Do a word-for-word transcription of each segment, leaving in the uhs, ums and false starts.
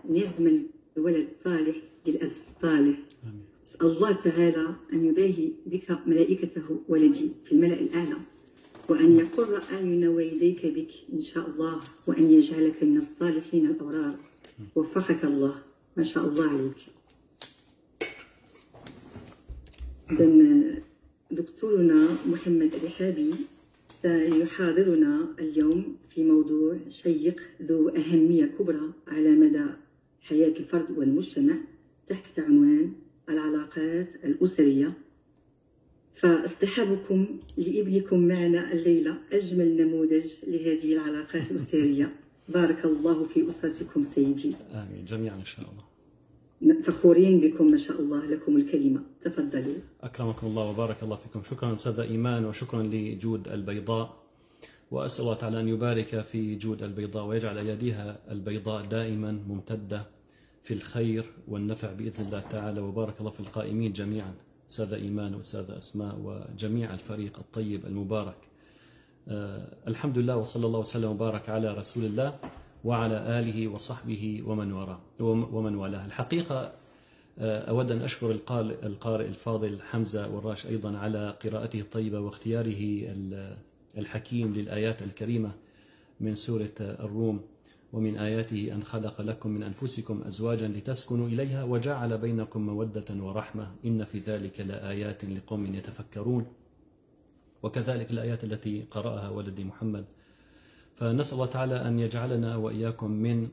نعم الولد الصالح للأب الصالح. أسأل الله تعالى أن يباهي بك ملائكته ولدي في الملأ الأعلى، وأن يقر أعين والديك بك إن شاء الله، وأن يجعلك من الصالحين الأبرار. وفقك الله، ما شاء الله عليك. إذن دكتورنا محمد الرحابي سيحاضرنا اليوم في موضوع شيق ذو أهمية كبرى على مدى حياة الفرد والمجتمع تحت عنوان العلاقات الأسرية. فاصطحابكم لابنكم معنا الليلة أجمل نموذج لهذه العلاقات الأسرية. بارك الله في أسرتكم سيدي. آمين جميعا إن شاء الله. فخورين بكم ما شاء الله. لكم الكلمة، تفضلوا. أكرمكم الله وبارك الله فيكم. شكرا أستاذة إيمان، وشكرا لجود البيضاء، وأسأل الله تعالى أن يبارك في جود البيضاء ويجعل أيديها البيضاء دائما ممتدة في الخير والنفع بإذن الله تعالى. وبارك الله في القائمين جميعا، أستاذة إيمان وأستاذة أسماء وجميع الفريق الطيب المبارك. أه الحمد لله، وصلى الله وسلم وبارك على رسول الله وعلى آله وصحبه ومن وراه ومن والاه. الحقيقة أود أن أشكر القارئ الفاضل حمزة وراش أيضا على قراءته الطيبة واختياره الحكيم للآيات الكريمة من سورة الروم: ومن آياته أن خلق لكم من أنفسكم أزواجا لتسكنوا إليها وجعل بينكم مودة ورحمة إن في ذلك لآيات لقوم يتفكرون. وكذلك الآيات التي قرأها ولدي محمد. فنسأل الله تعالى أن يجعلنا وإياكم من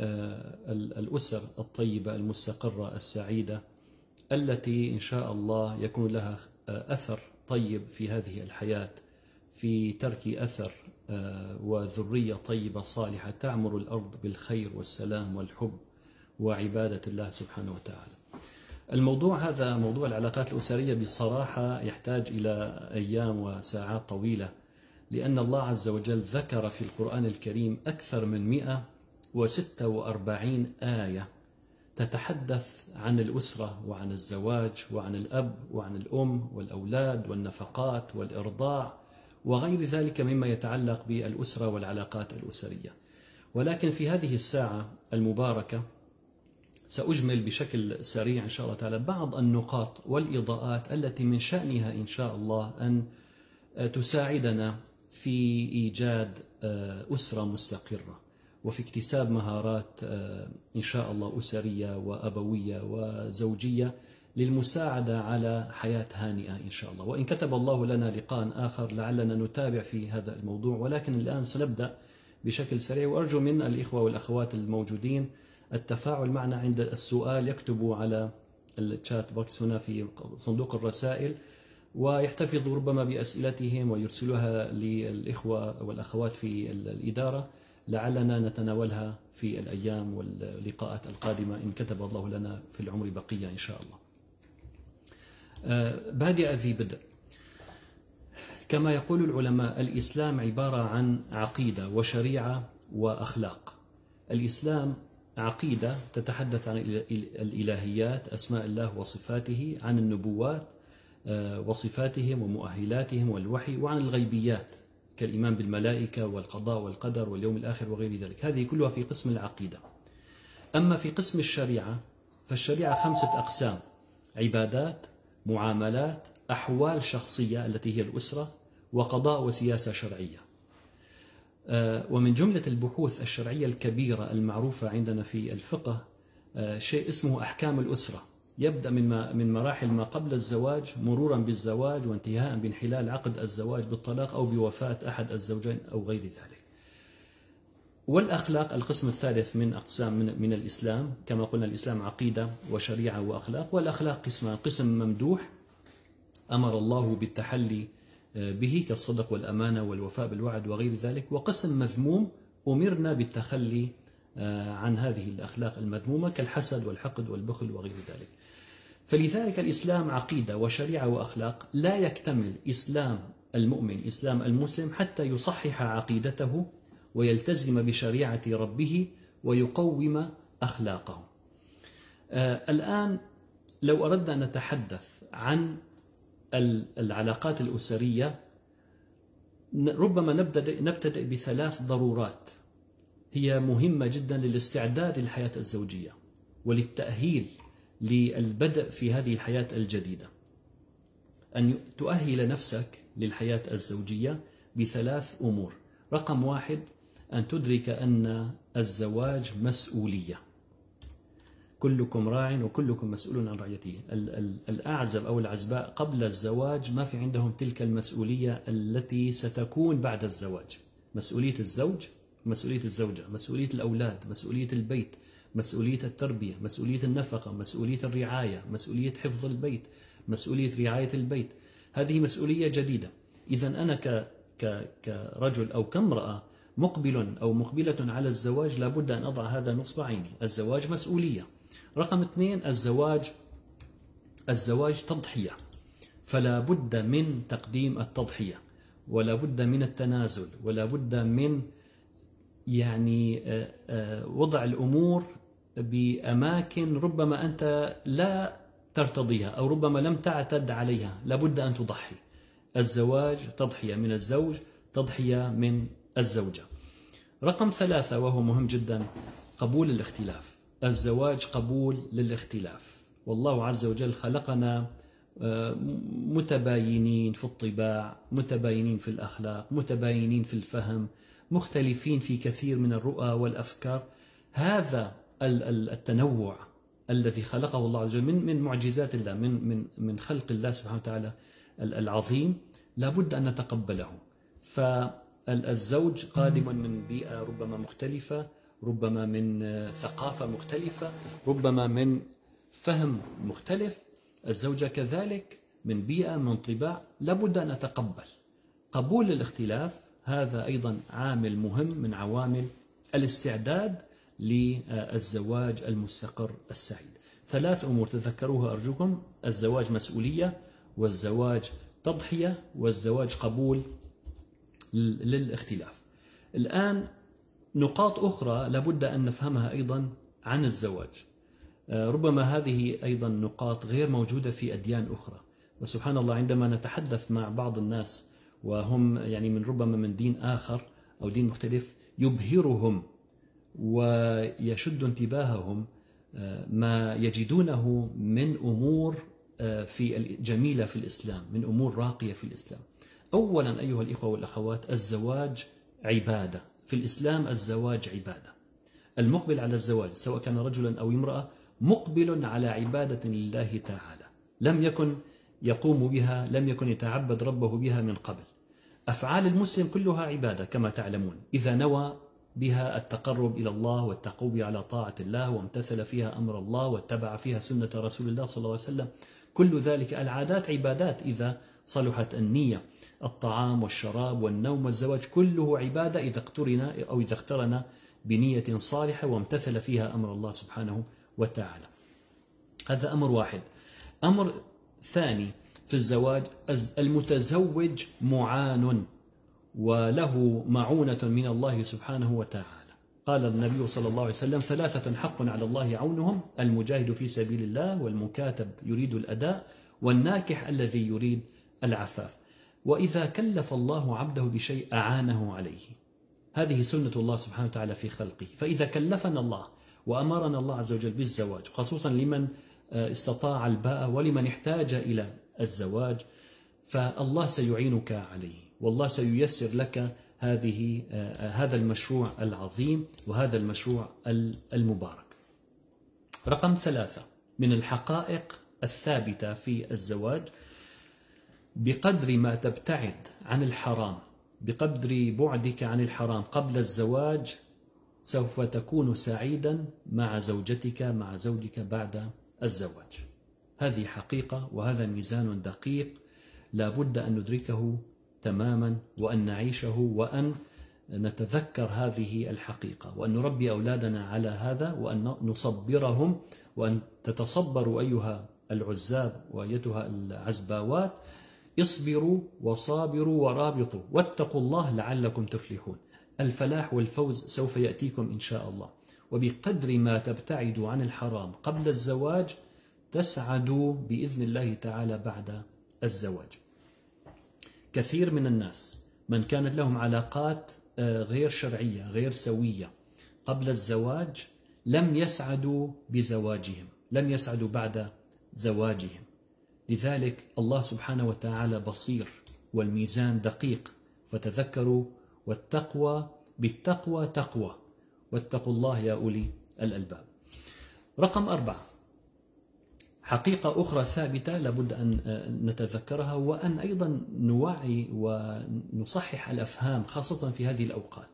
الأسر الطيبة المستقرة السعيدة التي إن شاء الله يكون لها أثر طيب في هذه الحياة، في ترك أثر وذرية طيبة صالحة تعمر الأرض بالخير والسلام والحب وعبادة الله سبحانه وتعالى. الموضوع هذا، موضوع العلاقات الأسرية، بصراحة يحتاج إلى أيام وساعات طويلة، لأن الله عز وجل ذكر في القرآن الكريم أكثر من مئة وستة وأربعين آية تتحدث عن الأسرة وعن الزواج وعن الأب وعن الأم والأولاد والنفقات والإرضاع وغير ذلك مما يتعلق بالأسرة والعلاقات الأسرية. ولكن في هذه الساعة المباركة سأجمل بشكل سريع إن شاء الله تعالى بعض النقاط والإضاءات التي من شأنها إن شاء الله أن تساعدنا في إيجاد أسرة مستقرة، وفي اكتساب مهارات إن شاء الله أسرية وأبوية وزوجية للمساعدة على حياة هانئة إن شاء الله. وإن كتب الله لنا لقاء آخر لعلنا نتابع في هذا الموضوع، ولكن الآن سنبدأ بشكل سريع. وأرجو من الإخوة والأخوات الموجودين التفاعل معنا عند السؤال، يكتبوا على الشات بوكس هنا في صندوق الرسائل، ويحتفظوا ربما بأسئلتهم ويرسلوها للإخوة والأخوات في الإدارة لعلنا نتناولها في الأيام واللقاءات القادمة إن كتب الله لنا في العمر بقية إن شاء الله. بادئ ذي بدء. كما يقول العلماء، الإسلام عبارة عن عقيدة وشريعة وأخلاق. الإسلام عقيدة تتحدث عن الإلهيات، أسماء الله وصفاته، عن النبوات وصفاتهم ومؤهلاتهم والوحي، وعن الغيبيات كالإيمان بالملائكة والقضاء والقدر واليوم الآخر وغير ذلك. هذه كلها في قسم العقيدة. أما في قسم الشريعة فالشريعة خمسة أقسام: عبادات، معاملات، أحوال شخصية التي هي الأسرة، وقضاء وسياسة شرعية. ومن جملة البحوث الشرعية الكبيرة المعروفة عندنا في الفقه شيء اسمه أحكام الأسرة، يبدأ من من مراحل ما قبل الزواج مرورا بالزواج وانتهاء بانحلال عقد الزواج بالطلاق أو بوفاة أحد الزوجين أو غير ذلك. والأخلاق القسم الثالث من أقسام من, من الإسلام. كما قلنا الإسلام عقيدة وشريعة وأخلاق. والأخلاق قسمان: قسم ممدوح أمر الله بالتحلي به كالصدق والأمانة والوفاء بالوعد وغير ذلك، وقسم مذموم أمرنا بالتخلي عن هذه الأخلاق المذمومة كالحسد والحقد والبخل وغير ذلك. فلذلك الإسلام عقيدة وشريعة وأخلاق. لا يكتمل إسلام المؤمن، إسلام المسلم، حتى يصحح عقيدته ويلتزم بشريعة ربه ويقوم أخلاقه. آه الآن لو أردنا أن نتحدث عن العلاقات الأسرية، ربما نبتدئ, نبتدئ بثلاث ضرورات هي مهمة جدا للاستعداد للحياة الزوجية وللتأهيل للبدء في هذه الحياة الجديدة. أن تؤهل نفسك للحياة الزوجية بثلاث أمور. رقم واحد، أن تدرك أن الزواج مسؤولية. كلكم راع وكلكم مسؤول عن رعيته. الأعزب أو العزباء قبل الزواج ما في عندهم تلك المسؤولية التي ستكون بعد الزواج. مسؤولية الزوج، مسؤولية الزوجة، مسؤولية الأولاد، مسؤولية البيت، مسؤولية التربية، مسؤولية النفقة، مسؤولية الرعاية، مسؤولية حفظ البيت، مسؤولية رعاية البيت. هذه مسؤولية جديدة. إذا أنا ك ك كرجل أو كامرأة مقبل أو مقبلة على الزواج لابد أن أضع هذا نصب عيني. الزواج مسؤولية. رقم اثنين، الزواج الزواج تضحية، فلا بد من تقديم التضحية، ولا بد من التنازل، ولا بد من يعني وضع الأمور بأماكن ربما أنت لا ترتضيها أو ربما لم تعتد عليها. لا بد أن تضحي. الزواج تضحية من الزوج، تضحية من الزوجة. رقم ثلاثة وهو مهم جدا، قبول الاختلاف. الزواج قبول للاختلاف. والله عز وجل خلقنا متباينين في الطباع، متباينين في الأخلاق، متباينين في الفهم، مختلفين في كثير من الرؤى والأفكار. هذا التنوع الذي خلقه الله عز وجل من من معجزات الله، من من من خلق الله سبحانه وتعالى العظيم، لابد أن نتقبله. فالزوج قادم من بيئة ربما مختلفة، ربما من ثقافة مختلفة، ربما من فهم مختلف. الزوجة كذلك من بيئة، من طباع، لابد أن نتقبل. قبول الاختلاف هذا أيضا عامل مهم من عوامل الاستعداد للزواج المستقر السعيد. ثلاث أمور تذكروها أرجوكم: الزواج مسؤولية، والزواج تضحية، والزواج قبول للاختلاف. الآن نقاط أخرى لابد أن نفهمها أيضا عن الزواج. ربما هذه أيضا نقاط غير موجودة في أديان أخرى، وسبحان الله عندما نتحدث مع بعض الناس وهم يعني من ربما من دين آخر أو دين مختلف، يبهرهم ويشد انتباههم ما يجدونه من أمور في جميلة في الإسلام، من أمور راقية في الإسلام. أولا أيها الإخوة والأخوات، الزواج عبادة في الإسلام. الزواج عبادة. المقبل على الزواج سواء كان رجلا أو امرأة مقبل على عبادة لله تعالى، لم يكن يقوم بها، لم يكن يتعبد ربه بها من قبل. أفعال المسلم كلها عبادة كما تعلمون، إذا نوى بها التقرب إلى الله والتقوي على طاعة الله وامتثل فيها أمر الله واتبع فيها سنة رسول الله صلى الله عليه وسلم، كل ذلك العادات عبادات إذا صلحت النية. الطعام والشراب والنوم والزواج كله عبادة إذا اقترن أو إذا اقترن بنية صالحة وامتثل فيها أمر الله سبحانه وتعالى. هذا أمر واحد. أمر ثاني في الزواج، المتزوج معان وله معونة من الله سبحانه وتعالى. قال النبي صلى الله عليه وسلم: ثلاثة حق على الله عونهم: المجاهد في سبيل الله، والمكاتب يريد الأداء، والناكح الذي يريد العفاف. وإذا كلف الله عبده بشيء أعانه عليه. هذه سنة الله سبحانه وتعالى في خلقه. فإذا كلفنا الله وأمرنا الله عز وجل بالزواج، خصوصا لمن استطاع الباءة ولمن احتاج إلى الزواج، فالله سيعينك عليه، والله سييسر لك هذه هذا المشروع العظيم وهذا المشروع المبارك. رقم ثلاثة من الحقائق الثابتة في الزواج: بقدر ما تبتعد عن الحرام، بقدر بعدك عن الحرام قبل الزواج، سوف تكون سعيدا مع زوجتك مع زوجك بعد الزواج. هذه حقيقة وهذا ميزان دقيق لا بد أن ندركه تماما، وأن نعيشه، وأن نتذكر هذه الحقيقة، وأن نربي أولادنا على هذا، وأن نصبرهم، وأن تتصبروا أيها العزاب وأيتها العزباوات. اصبروا وصابروا ورابطوا واتقوا الله لعلكم تفلحون. الفلاح والفوز سوف يأتيكم إن شاء الله. وبقدر ما تبتعدوا عن الحرام قبل الزواج تسعدوا بإذن الله تعالى بعد الزواج. كثير من الناس من كانت لهم علاقات غير شرعية غير سوية قبل الزواج لم يسعدوا بزواجهم، لم يسعدوا بعد زواجهم. لذلك الله سبحانه وتعالى بصير والميزان دقيق، فتذكروا والتقوى بالتقوى تقوى واتقوا الله يا أولي الألباب. رقم أربعة، حقيقة أخرى ثابتة لابد أن نتذكرها، وأن أيضا نوعي ونصحح الأفهام خاصة في هذه الأوقات.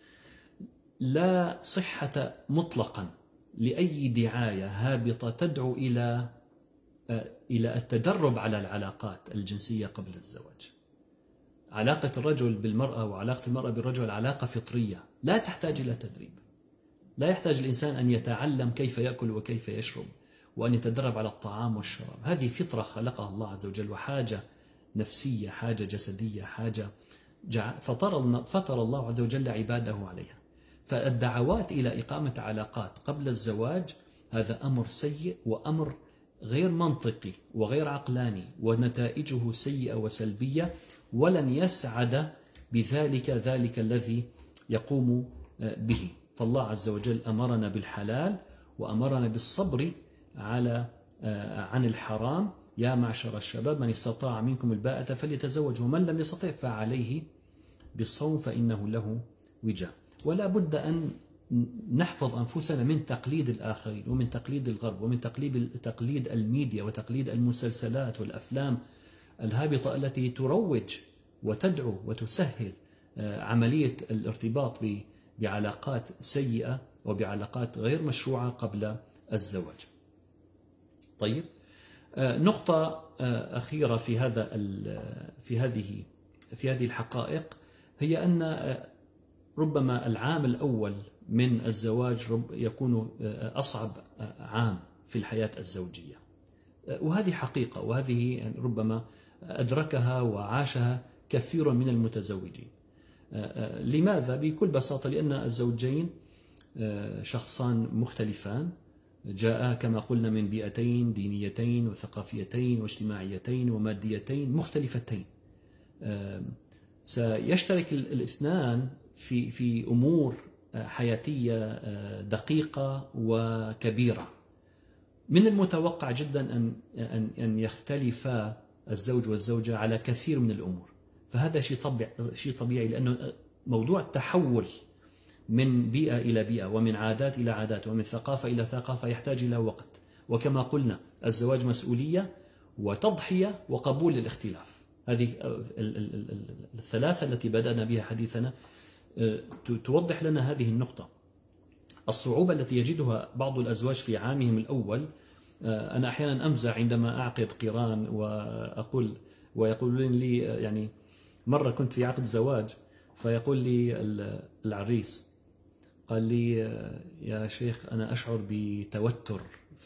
لا صحة مطلقا لأي دعاية هابطة تدعو إلى إلى التدرب على العلاقات الجنسية قبل الزواج. علاقة الرجل بالمرأة وعلاقة المرأة بالرجل علاقة فطرية لا تحتاج إلى تدريب. لا يحتاج الإنسان أن يتعلم كيف يأكل وكيف يشرب وأن يتدرب على الطعام والشراب. هذه فطرة خلقها الله عز وجل، وحاجة نفسية، حاجة جسدية، حاجة فطر, فطر الله عز وجل عباده عليها. فالدعوات إلى إقامة علاقات قبل الزواج هذا أمر سيء وأمر غير منطقي وغير عقلاني، ونتائجه سيئة وسلبية، ولن يسعد بذلك ذلك الذي يقوم به. فالله عز وجل أمرنا بالحلال وأمرنا بالصبر على عن الحرام. يا معشر الشباب من استطاع منكم الباءة فليتزوج ومن لم يستطع فعليه بالصوم فإنه له وجاء. ولا بد أن نحفظ أنفسنا من تقليد الآخرين ومن تقليد الغرب ومن تقليد تقليد الميديا وتقليد المسلسلات والأفلام الهابطة التي تروج وتدعو وتسهل عملية الارتباط بعلاقات سيئة وبعلاقات غير مشروعة قبل الزواج. طيب، نقطة أخيرة في هذا في هذه في هذه الحقائق هي أن ربما العام الأول من الزواج يكون أصعب عام في الحياة الزوجية، وهذه حقيقة، وهذه ربما أدركها وعاشها كثير من المتزوجين. لماذا؟ بكل بساطة لأن الزوجين شخصان مختلفان، جاء كما قلنا من بيئتين دينيتين وثقافيتين واجتماعيتين وماديتين مختلفتين. سيشترك الاثنان في في أمور حياتية دقيقة وكبيرة. من المتوقع جدا أن أن أن يختلفا الزوج والزوجة على كثير من الأمور، فهذا شيء طبيعي شيء طبيعي لأنه موضوع التحول من بيئة إلى بيئة ومن عادات إلى عادات ومن ثقافة إلى ثقافة يحتاج إلى وقت. وكما قلنا الزواج مسؤولية وتضحية وقبول للاختلاف. هذه الثلاثة التي بدأنا بها حديثنا توضح لنا هذه النقطة. الصعوبة التي يجدها بعض الأزواج في عامهم الأول، أنا أحيانا أمزح عندما أعقد قران وأقول ويقولون لي، يعني مرة كنت في عقد زواج فيقول لي العريس قال لي يا شيخ أنا أشعر بتوتر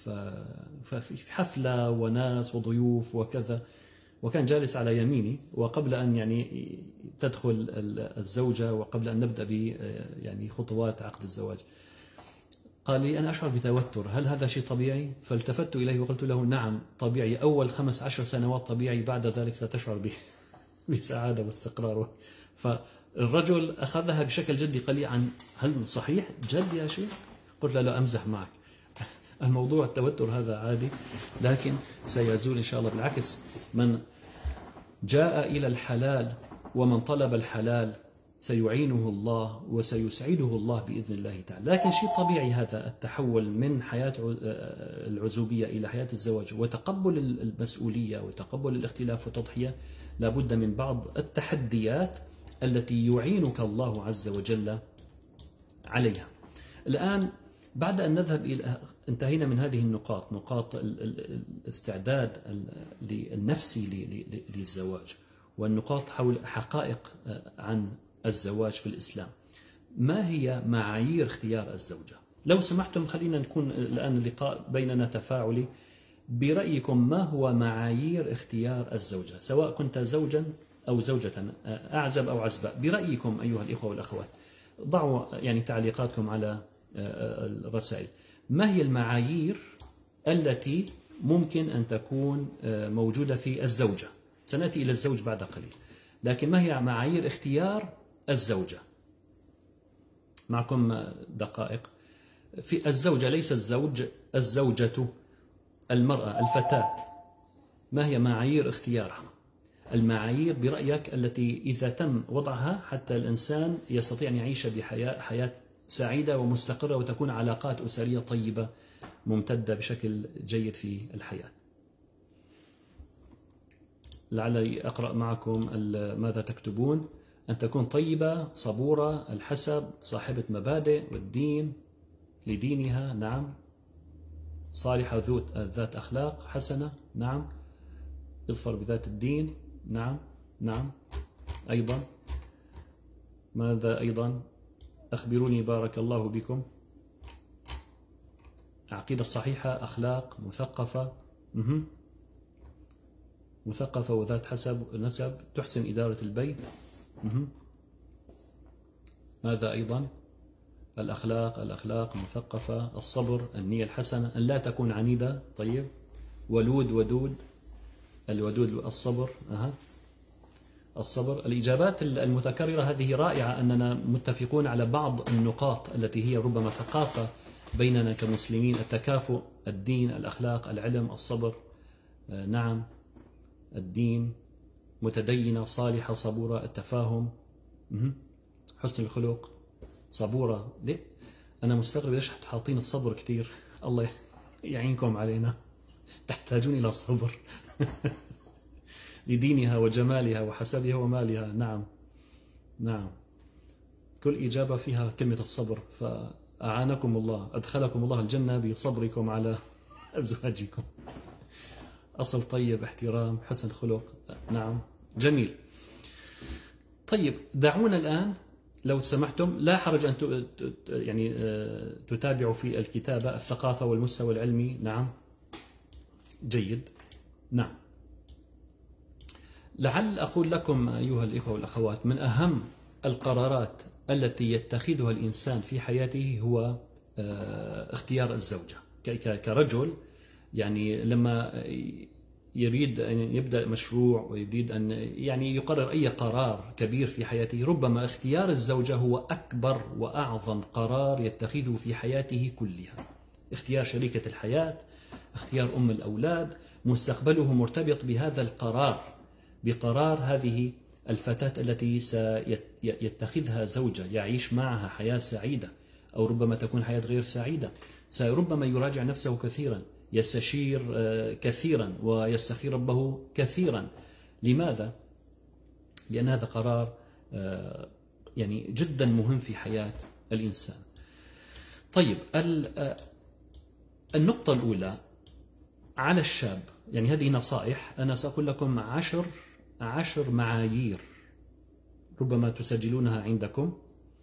ففي حفلة وناس وضيوف وكذا، وكان جالس على يميني، وقبل أن يعني تدخل الزوجة وقبل أن نبدأ ب يعني خطوات عقد الزواج قال لي أنا أشعر بتوتر، هل هذا شيء طبيعي؟ فالتفت إليه وقلت له نعم طبيعي، أول خمس عشر سنوات طبيعي، بعد ذلك ستشعر بسعادة واستقرار. فالرجل أخذها بشكل جدي، قال لي عن هل صحيح جد يا شيخ؟ قلت له لا أمزح معك، الموضوع التوتر هذا عادي لكن سيزول إن شاء الله. بالعكس، من جاء إلى الحلال ومن طلب الحلال سيعينه الله وسيسعده الله بإذن الله تعالى. لكن شيء طبيعي هذا التحول من حياة العزوبية إلى حياة الزواج وتقبل المسؤولية وتقبل الاختلاف والتضحية، لابد من بعض التحديات التي يعينك الله عز وجل عليها. الآن بعد أن نذهب إلى انتهينا من هذه النقاط، نقاط الاستعداد النفسي للزواج والنقاط حول حقائق عن الزواج في الإسلام. ما هي معايير اختيار الزوجة؟ لو سمحتم خلينا نكون الآن اللقاء بيننا تفاعلي. برأيكم ما هو معايير اختيار الزوجة، سواء كنت زوجا أو زوجة، أعزب أو عزباء؟ برأيكم أيها الإخوة والأخوات، ضعوا يعني تعليقاتكم على الرسائل. ما هي المعايير التي ممكن أن تكون موجودة في الزوجة؟ سنأتي إلى الزوج بعد قليل، لكن ما هي معايير اختيار الزوجة؟ معكم دقائق. في الزوجة ليس الزوج، الزوجة المرأة الفتاة، ما هي معايير اختيارها؟ المعايير برأيك التي إذا تم وضعها حتى الإنسان يستطيع أن يعيش بحياة حياة سعيدة ومستقرة وتكون علاقات أسرية طيبة ممتدة بشكل جيد في الحياة. لعلي أقرأ معكم ماذا تكتبون. أن تكون طيبة، صبورة، الحسب، صاحبة مبادئ والدين، لدينها، نعم، صالحة، ذات أخلاق حسنة، نعم، اظفر بذات الدين، نعم نعم. أيضا ماذا أيضا؟ أخبروني بارك الله بكم. عقيدة صحيحة، أخلاق، مثقفة، مه. مثقفة وذات حسب نسب، تحسن إدارة البيت، مه. ماذا أيضا؟ الأخلاق، الأخلاق مثقفة، الصبر، النية الحسنة، أن لا تكون عنيدة، طيب، ولود ودود، الودود الصبر، أها الصبر. الإجابات المتكررة هذه رائعة، أننا متفقون على بعض النقاط التي هي ربما ثقافة بيننا كمسلمين: التكافؤ، الدين، الأخلاق، العلم، الصبر، نعم، الدين، متدينة، صالحة، صبورة، التفاهم، حسن الخلق، صبورة. ليه؟ أنا مستغرب ليش حاطين الصبر كثير. الله يعينكم علينا، تحتاجون إلى الصبر. لدينها وجمالها وحسبها ومالها، نعم نعم. كل إجابة فيها كلمة الصبر، فأعانكم الله، أدخلكم الله الجنة بصبركم على أزواجكم. أصل طيب، احترام، حسن خلق، نعم، جميل. طيب دعونا الآن لو سمحتم، لا حرج أن يعني تتابعوا في الكتابة الثقافة والمستوى العلمي، نعم، جيد، نعم. لعل أقول لكم أيها الإخوة والأخوات، من أهم القرارات التي يتخذها الإنسان في حياته هو اختيار الزوجة. كرجل يعني لما يريد أن يبدأ مشروع ويريد أن يعني يقرر أي قرار كبير في حياته، ربما اختيار الزوجة هو أكبر وأعظم قرار يتخذه في حياته كلها. اختيار شريكة الحياة، اختيار أم الأولاد، مستقبله مرتبط بهذا القرار، بقرار هذه الفتاة التي سيتخذها زوجة يعيش معها حياة سعيدة، أو ربما تكون حياة غير سعيدة. سربما يراجع نفسه كثيرا، يستشير كثيرا، ويستخير ربه كثيرا. لماذا؟ لأن هذا قرار يعني جدا مهم في حياة الإنسان. طيب النقطة الأولى على الشاب، يعني هذه نصائح، أنا سأقول لكم عشر عشر معايير ربما تسجلونها عندكم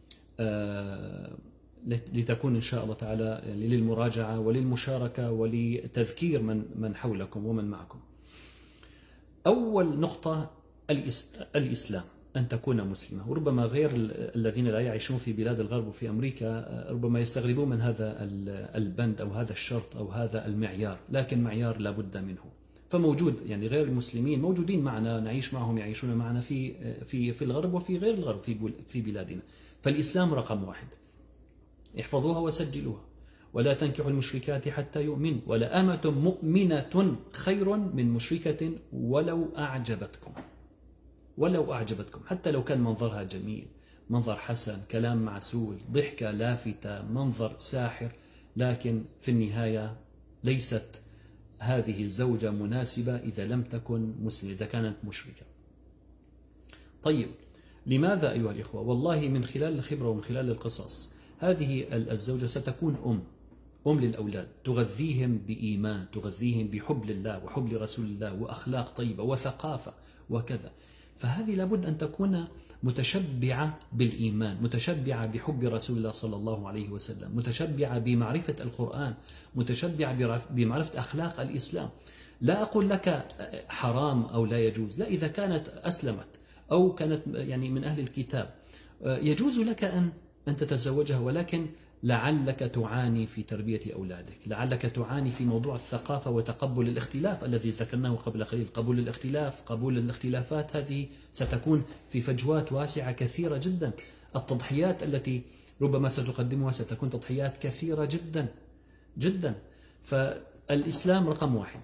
لتكون إن شاء الله تعالى للمراجعة وللمشاركة ولتذكير من من حولكم ومن معكم. أول نقطة الإسلام، أن تكون مسلمة. وربما غير الذين لا يعيشون في بلاد الغرب وفي أمريكا ربما يستغربون من هذا البند أو هذا الشرط أو هذا المعيار، لكن معيار لا بد منه. فموجود يعني غير المسلمين موجودين معنا، نعيش معهم، يعيشون معنا في في في الغرب وفي غير الغرب في في بلادنا. فالإسلام رقم واحد، احفظوها وسجلوها. ولا تنكحوا المشركات حتى يؤمنوا، ولا أمة مؤمنة خير من مشركة ولو أعجبتكم، ولو أعجبتكم، حتى لو كان منظرها جميل، منظر حسن، كلام معسول، ضحكة لافتة، منظر ساحر، لكن في النهاية ليست هذه الزوجة مناسبة إذا لم تكن مسلمة، إذا كانت مشركة. طيب لماذا أيها الإخوة؟ والله من خلال الخبرة ومن خلال القصص، هذه الزوجة ستكون أم أم للأولاد، تغذيهم بإيمان، تغذيهم بحب لله وحب لرسول الله وأخلاق طيبة وثقافة وكذا. فهذه لابد أن تكون متشبعة بالإيمان، متشبعة بحب رسول الله صلى الله عليه وسلم، متشبعة بمعرفة القرآن، متشبعة بمعرفة أخلاق الإسلام. لا أقول لك حرام أو لا يجوز، لا، إذا كانت أسلمت أو كانت يعني من أهل الكتاب يجوز لك أن أن تتزوجها، ولكن لعلك تعاني في تربية أولادك، لعلك تعاني في موضوع الثقافة وتقبل الاختلاف الذي ذكرناه قبل قليل. قبول الاختلاف، قبول الاختلافات، هذه ستكون في فجوات واسعة كثيرة جدا. التضحيات التي ربما ستقدمها ستكون تضحيات كثيرة جدا جدا. فالإسلام رقم واحد.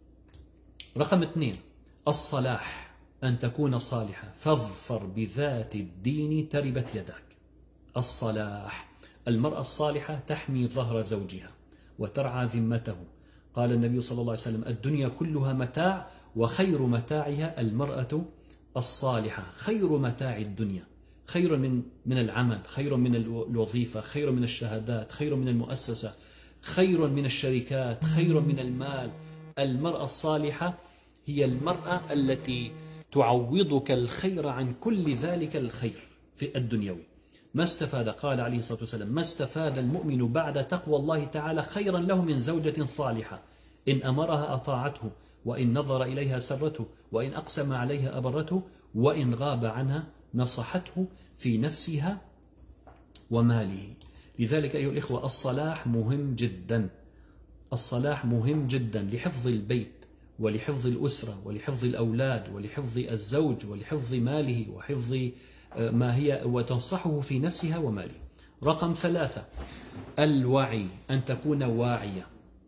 رقم اثنين الصلاح، أن تكون صالحة، فاظفر بذات الدين تربت يداك. الصلاح، المرأة الصالحة تحمي ظهر زوجها وترعى ذمته. قال النبي صلى الله عليه وسلم: الدنيا كلها متاع وخير متاعها المرأة الصالحة. خير متاع الدنيا، خير من من العمل، خير من الوظيفة، خير من الشهادات، خير من المؤسسة، خير من الشركات، خير من المال. المرأة الصالحة هي المرأة التي تعوضك الخير عن كل ذلك الخير في الدنيوي. ما استفاد، قال عليه الصلاة والسلام: ما استفاد المؤمن بعد تقوى الله تعالى خيرا له من زوجة صالحة، إن أمرها أطاعته، وإن نظر إليها سرته، وإن أقسم عليها أبرته، وإن غاب عنها نصحته في نفسها وماله. لذلك أيها الإخوة الصلاح مهم جدا. الصلاح مهم جدا لحفظ البيت ولحفظ الأسرة ولحفظ الأولاد ولحفظ الزوج ولحفظ ماله وحفظ ما هي، وتنصحه في نفسها وماله. رقم ثلاثة الوعي، أن تكون واعية.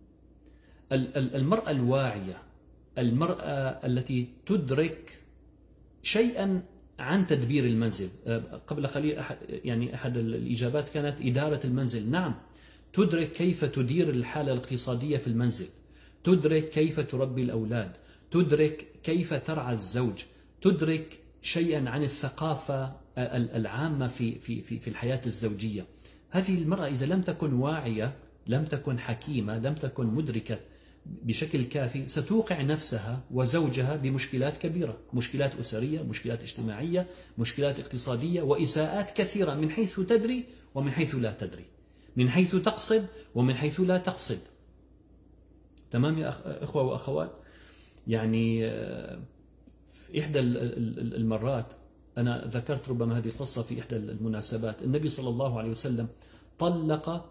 المرأة الواعية، المرأة التي تدرك شيئا عن تدبير المنزل. قبل قليل أحد يعني أحد الإجابات كانت إدارة المنزل. نعم، تدرك كيف تدير الحالة الاقتصادية في المنزل، تدرك كيف تربي الأولاد، تدرك كيف ترعى الزوج، تدرك شيئا عن الثقافة العامة في في في في الحياة الزوجية. هذه المرأة إذا لم تكن واعية، لم تكن حكيمة، لم تكن مدركة بشكل كافي، ستوقع نفسها وزوجها بمشكلات كبيرة، مشكلات أسرية، مشكلات اجتماعية، مشكلات اقتصادية، وإساءات كثيرة من حيث تدري ومن حيث لا تدري، من حيث تقصد ومن حيث لا تقصد. تمام يا إخوة وأخوات؟ يعني في إحدى المرات أنا ذكرت ربما هذه القصة في إحدى المناسبات. النبي صلى الله عليه وسلم طلق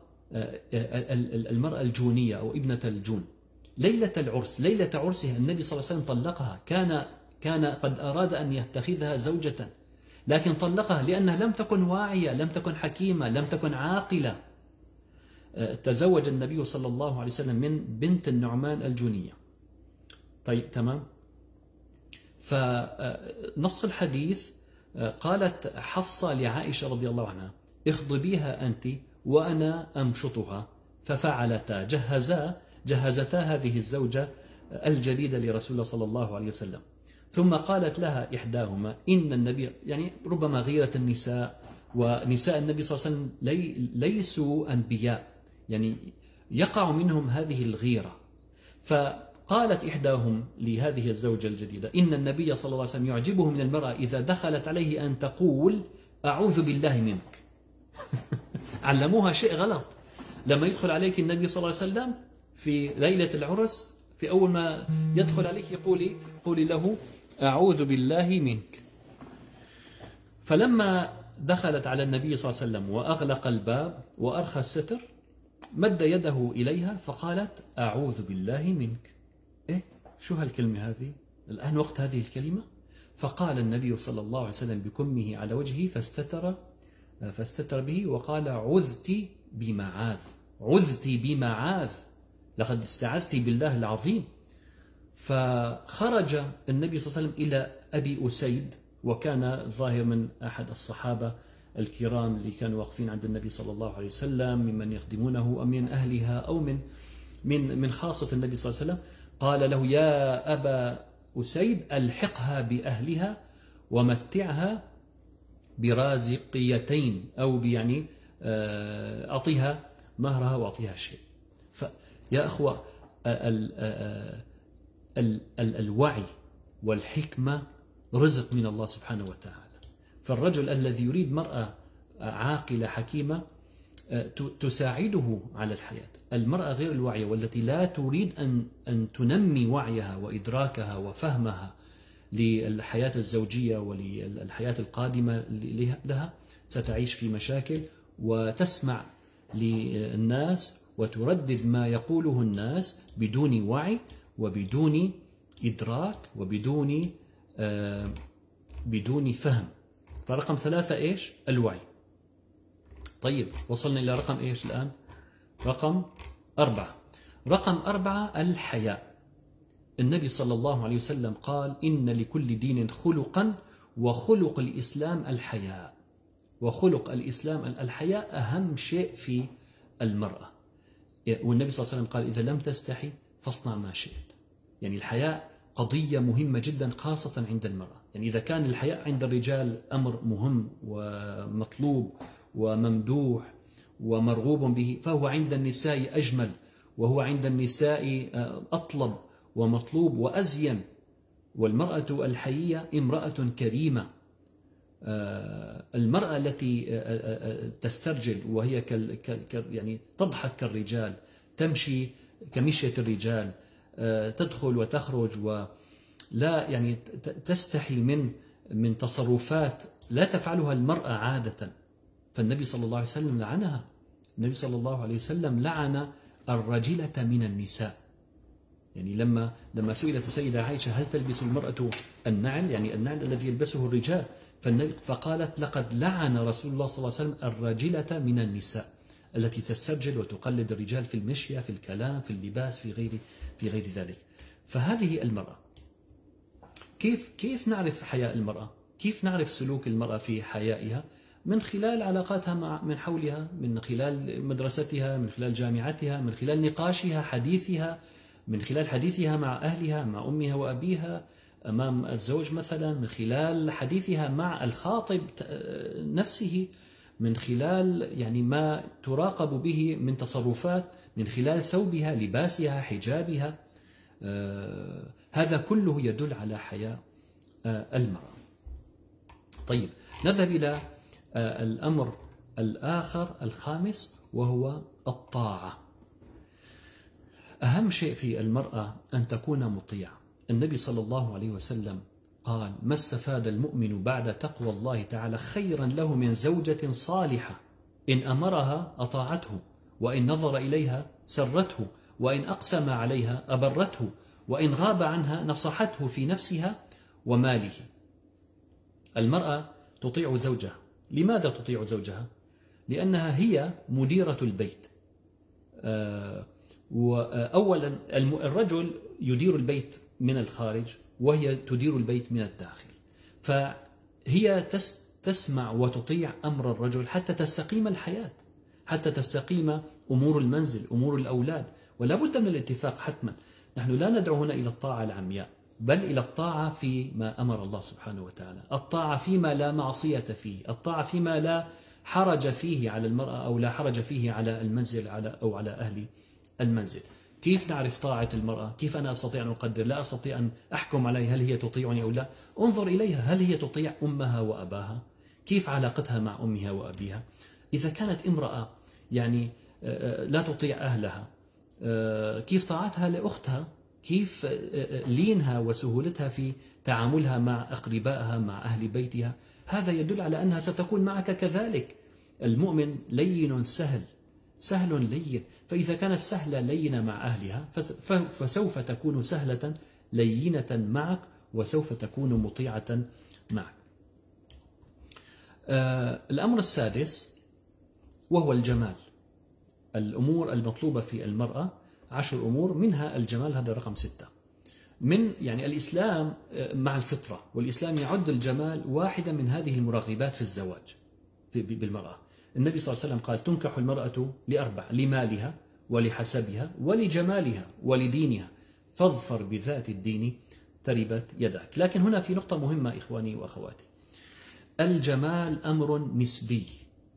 المرأة الجونية أو ابنة الجون ليلة العرس، ليلة عرسها النبي صلى الله عليه وسلم طلقها. كان كان قد أراد أن يتخذها زوجة، لكن طلقها لأنها لم تكن واعية، لم تكن حكيمة، لم تكن عاقلة. تزوج النبي صلى الله عليه وسلم من بنت النعمان الجونية. طيب تمام. فنص الحديث قالت حفصة لعائشة رضي الله عنها: اخضبيها أنت وأنا أمشطها. ففعلتا، جهزا جهزتا هذه الزوجة الجديدة لرسول الله صلى الله عليه وسلم. ثم قالت لها إحداهما: إن النبي، يعني ربما غيرة النساء، ونساء النبي صلى الله عليه وسلم لي ليسوا أنبياء، يعني يقع منهم هذه الغيرة. فقالت إحداهم لهذه الزوجة الجديدة: إن النبي صلى الله عليه وسلم يعجبه من المرأة إذا دخلت عليه أن تقول أعوذ بالله منك. علموها شيء غلط. لما يدخل عليك النبي صلى الله عليه وسلم في ليلة العرس، في أول ما يدخل عليك يقولي قولي له أعوذ بالله منك. فلما دخلت على النبي صلى الله عليه وسلم وأغلق الباب وأرخى الستر، مد يده إليها فقالت أعوذ بالله منك. إيه شو هالكلمة هذه؟ الآن وقت هذه الكلمة؟ فقال النبي صلى الله عليه وسلم بكمه على وجهه فاستتر فاستتر به وقال: عذت بمعاذ، عذت بمعاذ، لقد استعذت بالله العظيم. فخرج النبي صلى الله عليه وسلم إلى أبي أسيد، وكان ظاهر من أحد الصحابة الكرام اللي كانوا واقفين عند النبي صلى الله عليه وسلم، ممن يخدمونه أو من أهلها أو من من من خاصة النبي صلى الله عليه وسلم. قال له: يا أبا أسيد ألحقها بأهلها ومتعها برازقيتين، أو يعني أعطيها مهرها وأعطيها شيء. فيا أخوة، ال ال ال الوعي والحكمة رزق من الله سبحانه وتعالى. فالرجل الذي يريد مرأة عاقلة حكيمة تساعده على الحياة. المرأة غير الواعية والتي لا تريد أن أن تنمي وعيها وإدراكها وفهمها للحياة الزوجية وللحياة القادمة لها، ستعيش في مشاكل وتسمع للناس وتردد ما يقوله الناس بدون وعي وبدون إدراك وبدون آه بدون فهم. فرقم ثلاثة إيش؟ الوعي. طيب وصلنا إلى رقم إيش الآن؟ رقم أربعة. رقم أربعة الحياء. النبي صلى الله عليه وسلم قال إن لكل دين خلقا وخلق الإسلام الحياء. وخلق الإسلام الحياء أهم شيء في المرأة. والنبي صلى الله عليه وسلم قال إذا لم تستحي فاصنع ما شئت. يعني الحياء قضية مهمة جدا خاصة عند المرأة. يعني إذا كان الحياء عند الرجال أمر مهم ومطلوب وممدوح ومرغوب به، فهو عند النساء أجمل، وهو عند النساء أطلب ومطلوب وأزين. والمرأة الحيية امرأة كريمة. المرأة التي تسترجل وهي كال يعني تضحك كالرجال، تمشي كمشية الرجال، تدخل وتخرج ولا يعني تستحي من من تصرفات لا تفعلها المرأة عادة، فالنبي صلى الله عليه وسلم لعنها. النبي صلى الله عليه وسلم لعن الرجلة من النساء. يعني لما لما سئلت السيدة عائشة هل تلبس المرأة النعل، يعني النعل الذي يلبسه الرجال، فقالت لقد لعن رسول الله صلى الله عليه وسلم الرجلة من النساء التي تسترجل وتقلد الرجال في المشية، في الكلام، في اللباس، في غير في غير ذلك. فهذه المرأة كيف كيف نعرف حياء المرأة؟ كيف نعرف سلوك المرأة في حيائها؟ من خلال علاقاتها مع من حولها، من خلال مدرستها، من خلال جامعتها، من خلال نقاشها، حديثها، من خلال حديثها مع أهلها، مع أمها وأبيها، أمام الزوج مثلا، من خلال حديثها مع الخاطب نفسه، من خلال يعني ما تراقب به من تصرفات، من خلال ثوبها، لباسها، حجابها. آه هذا كله يدل على حياء آه المرأة. طيب نذهب إلى آه الأمر الآخر الخامس، وهو الطاعة. أهم شيء في المرأة أن تكون مطيعة. النبي صلى الله عليه وسلم قال ما استفاد المؤمن بعد تقوى الله تعالى خيرا له من زوجة صالحة إن أمرها أطاعته، وإن نظر إليها سرته، وإن أقسم عليها أبرته، وإن غاب عنها نصحته في نفسها وماله. المرأة تطيع زوجها. لماذا تطيع زوجها؟ لأنها هي مديرة البيت. أولا الرجل يدير البيت من الخارج، وهي تدير البيت من الداخل، فهي تسمع وتطيع أمر الرجل حتى تستقيم الحياة، حتى تستقيم أمور المنزل، أمور الأولاد. ولا بد من الاتفاق حتما. نحن لا ندعو هنا إلى الطاعة العمياء، بل إلى الطاعة فيما أمر الله سبحانه وتعالى، الطاعة فيما لا معصية فيه، الطاعة فيما لا حرج فيه على المرأة أو لا حرج فيه على المنزل على أو على أهل المنزل. كيف نعرف طاعة المرأة؟ كيف أنا أستطيع أن أقدر؟ لا أستطيع أن أحكم عليها هل هي تطيعني أو لا. انظر إليها، هل هي تطيع أمها وأباها؟ كيف علاقتها مع أمها وأبيها؟ إذا كانت امرأة يعني لا تطيع أهلها، كيف طاعتها لأختها؟ كيف لينها وسهولتها في تعاملها مع أقربائها، مع أهل بيتها؟ هذا يدل على أنها ستكون معك كذلك. المؤمن لين سهل، سهل لين. فإذا كانت سهلة لينة مع أهلها فسوف تكون سهلة لينة معك، وسوف تكون مطيعة معك. آه الأمر السادس وهو الجمال. الأمور المطلوبة في المرأة عشر أمور، منها الجمال، هذا رقم ستة. من يعني الإسلام مع الفطرة، والإسلام يعد الجمال واحدة من هذه المرغبات في الزواج بالمرأة. النبي صلى الله عليه وسلم قال تنكح المرأة لأربع: لمالها ولحسبها ولجمالها ولدينها فاظفر بذات الدين تربت يداك. لكن هنا في نقطة مهمة إخواني وأخواتي، الجمال أمر نسبي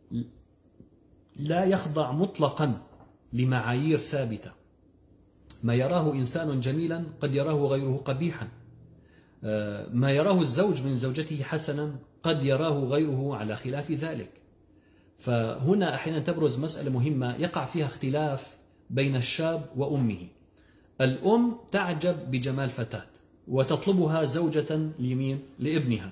لا يخضع مطلقا لمعايير ثابتة. ما يراه إنسان جميلا قد يراه غيره قبيحا، ما يراه الزوج من زوجته حسنا قد يراه غيره على خلاف ذلك. فهنا أحيانا تبرز مسألة مهمة يقع فيها اختلاف بين الشاب وأمه. الأم تعجب بجمال فتاة وتطلبها زوجة ليمين لابنها.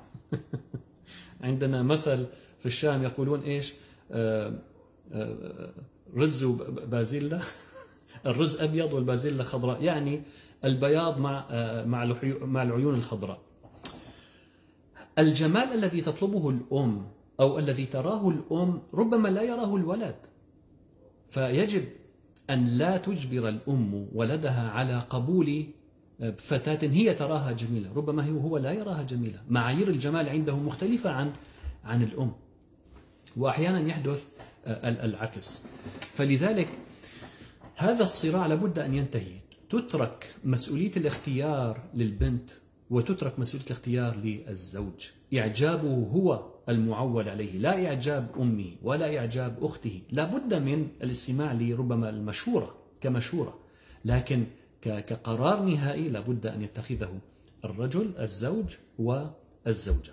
عندنا مثل في الشام يقولون إيش؟ آآ آآ رز وبازيلا، الرز أبيض والبازيلا خضراء، يعني البياض مع مع مع العيون الخضراء. الجمال الذي تطلبه الأم أو الذي تراه الأم ربما لا يراه الولد، فيجب أن لا تجبر الأم ولدها على قبول فتاة هي تراها جميلة، ربما هو لا يراها جميلة، معايير الجمال عنده مختلفة عن عن الأم، وأحيانا يحدث العكس. فلذلك هذا الصراع لابد أن ينتهي، تترك مسؤولية الاختيار للبنت وتترك مسؤولية الاختيار للزوج، إعجابه هو المعول عليه، لا إعجاب أمه ولا إعجاب أخته. لابد من الاستماع لربما المشورة كمشورة، لكن كقرار نهائي لابد أن يتخذه الرجل الزوج والزوجة.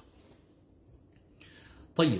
طيب،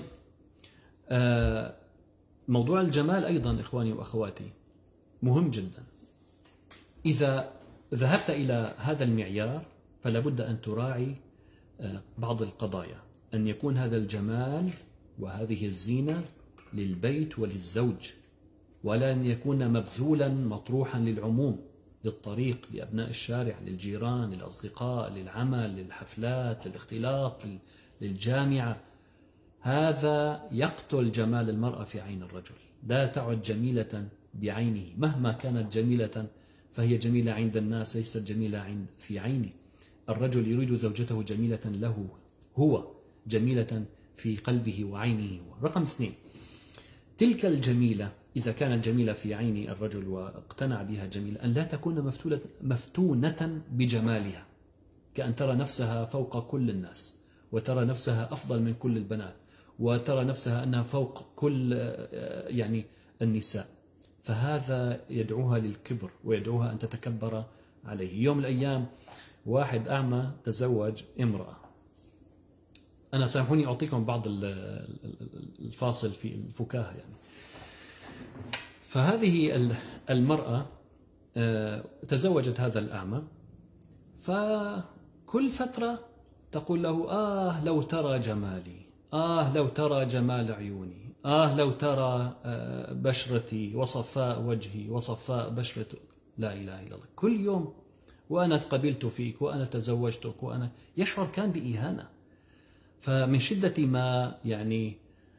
موضوع الجمال أيضا إخواني وأخواتي مهم جدا. إذا ذهبت إلى هذا المعيار فلابد أن تراعي بعض القضايا، أن يكون هذا الجمال وهذه الزينة للبيت وللزوج، ولا أن يكون مبذولا مطروحا للعموم، للطريق، لأبناء الشارع، للجيران، للأصدقاء، للعمل، للحفلات، للاختلاط، للجامعة. هذا يقتل جمال المرأة في عين الرجل. لا تعد جميلة بعينه، مهما كانت جميلة فهي جميلة عند الناس، ليست جميلة عند في عينه. الرجل يريد زوجته جميلة له هو، جميلة في قلبه وعينه. رقم اثنين، تلك الجميلة إذا كانت جميلة في عين الرجل واقتنع بها جميلة، أن لا تكون مفتونة بجمالها، كأن ترى نفسها فوق كل الناس، وترى نفسها أفضل من كل البنات، وترى نفسها أنها فوق كل يعني النساء. فهذا يدعوها للكبر ويدعوها أن تتكبر عليه. يوم من الأيام واحد أعمى تزوج امرأة. أنا سامحوني أعطيكم بعض الفاصل في الفكاهة يعني. فهذه المرأة تزوجت هذا الأعمى، فكل فترة تقول له: آه لو ترى جمالي، آه لو ترى جمال عيوني، آه لو ترى بشرتي وصفاء وجهي وصفاء بشرتي. لا إله إلا الله. كل يوم وأنا قبلت فيك وأنا تزوجتك وأنا، يشعر كان بإهانة. فمن شدة ما يعني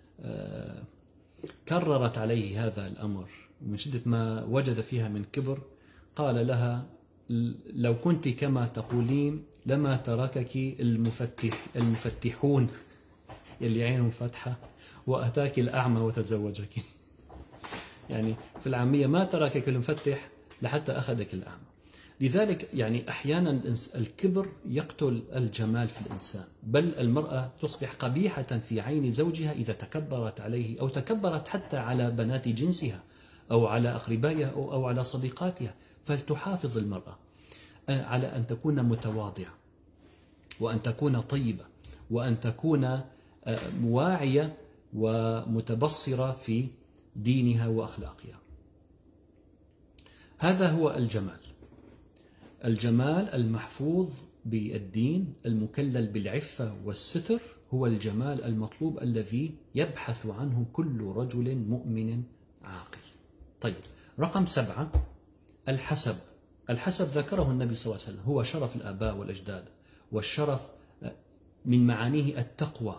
كررت عليه هذا الأمر، ومن شدة ما وجد فيها من كبر، قال لها: لو كنت كما تقولين لما تركك المفتح المفتحون يلي عينهم فتحة وأتاك الأعمى وتزوجك. يعني في العامية ما تركك المفتح لحتى أخذك الأعمى. لذلك يعني أحيانا الكبر يقتل الجمال في الإنسان، بل المرأة تصبح قبيحة في عين زوجها إذا تكبرت عليه، أو تكبرت حتى على بنات جنسها أو على أقربائها أو على صديقاتها. فلتحافظ المرأة على أن تكون متواضعة، وأن تكون طيبة، وأن تكون واعية ومتبصرة في دينها وأخلاقها. هذا هو الجمال. الجمال المحفوظ بالدين، المكلل بالعفة والستر، هو الجمال المطلوب الذي يبحث عنه كل رجل مؤمن عاقل. طيب، رقم سبعة، الحسب. الحسب ذكره النبي صلى الله عليه وسلم، هو شرف الآباء والأجداد، والشرف من معانيه التقوى،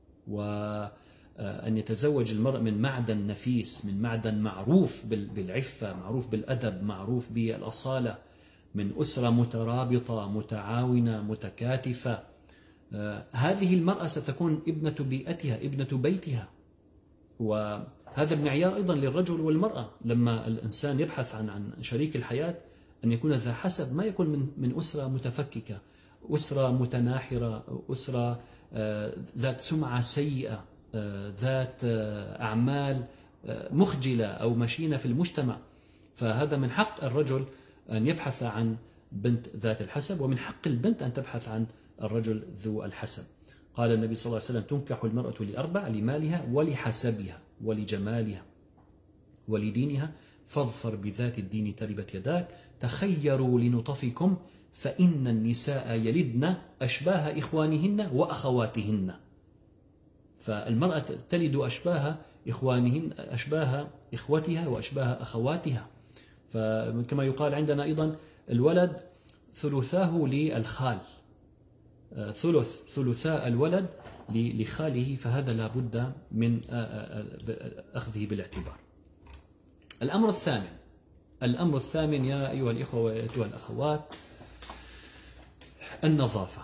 وأن يتزوج المرء من معدن نفيس، من معدن معروف بالعفة، معروف بالأدب، معروف بالأصالة، من أسرة مترابطة متعاونة متكاتفة. هذه المرأة ستكون ابنة بيئتها، ابنة بيتها. وهذا المعيار أيضا للرجل والمرأة. لما الإنسان يبحث عن عن شريك الحياة، أن يكون ذا حسب، ما يكون من من أسرة متفككة، أسرة متناحرة، أسرة ذات سمعة سيئة، ذات أعمال مخجلة أو مشينة في المجتمع. فهذا من حق الرجل أن يبحث عن بنت ذات الحسب، ومن حق البنت أن تبحث عن الرجل ذو الحسب. قال النبي صلى الله عليه وسلم: تنكح المرأة لأربع: لمالها ولحسبها ولجمالها ولدينها، فاظفر بذات الدين تربت يداك، تخيروا لنطفكم فإن النساء يلدن أشباه إخوانهن وأخواتهن. فالمرأة تلد أشباه إخوانهن، أشباه إخوتها وأشباه أخواتها. فكما يقال عندنا أيضا: الولد ثلثاه للخال، ثلث ثلثاء الولد لخاله، فهذا لا بد من أخذه بالاعتبار. الأمر الثامن الأمر الثامن يا أيها الإخوة وأيتها الأخوات، النظافة.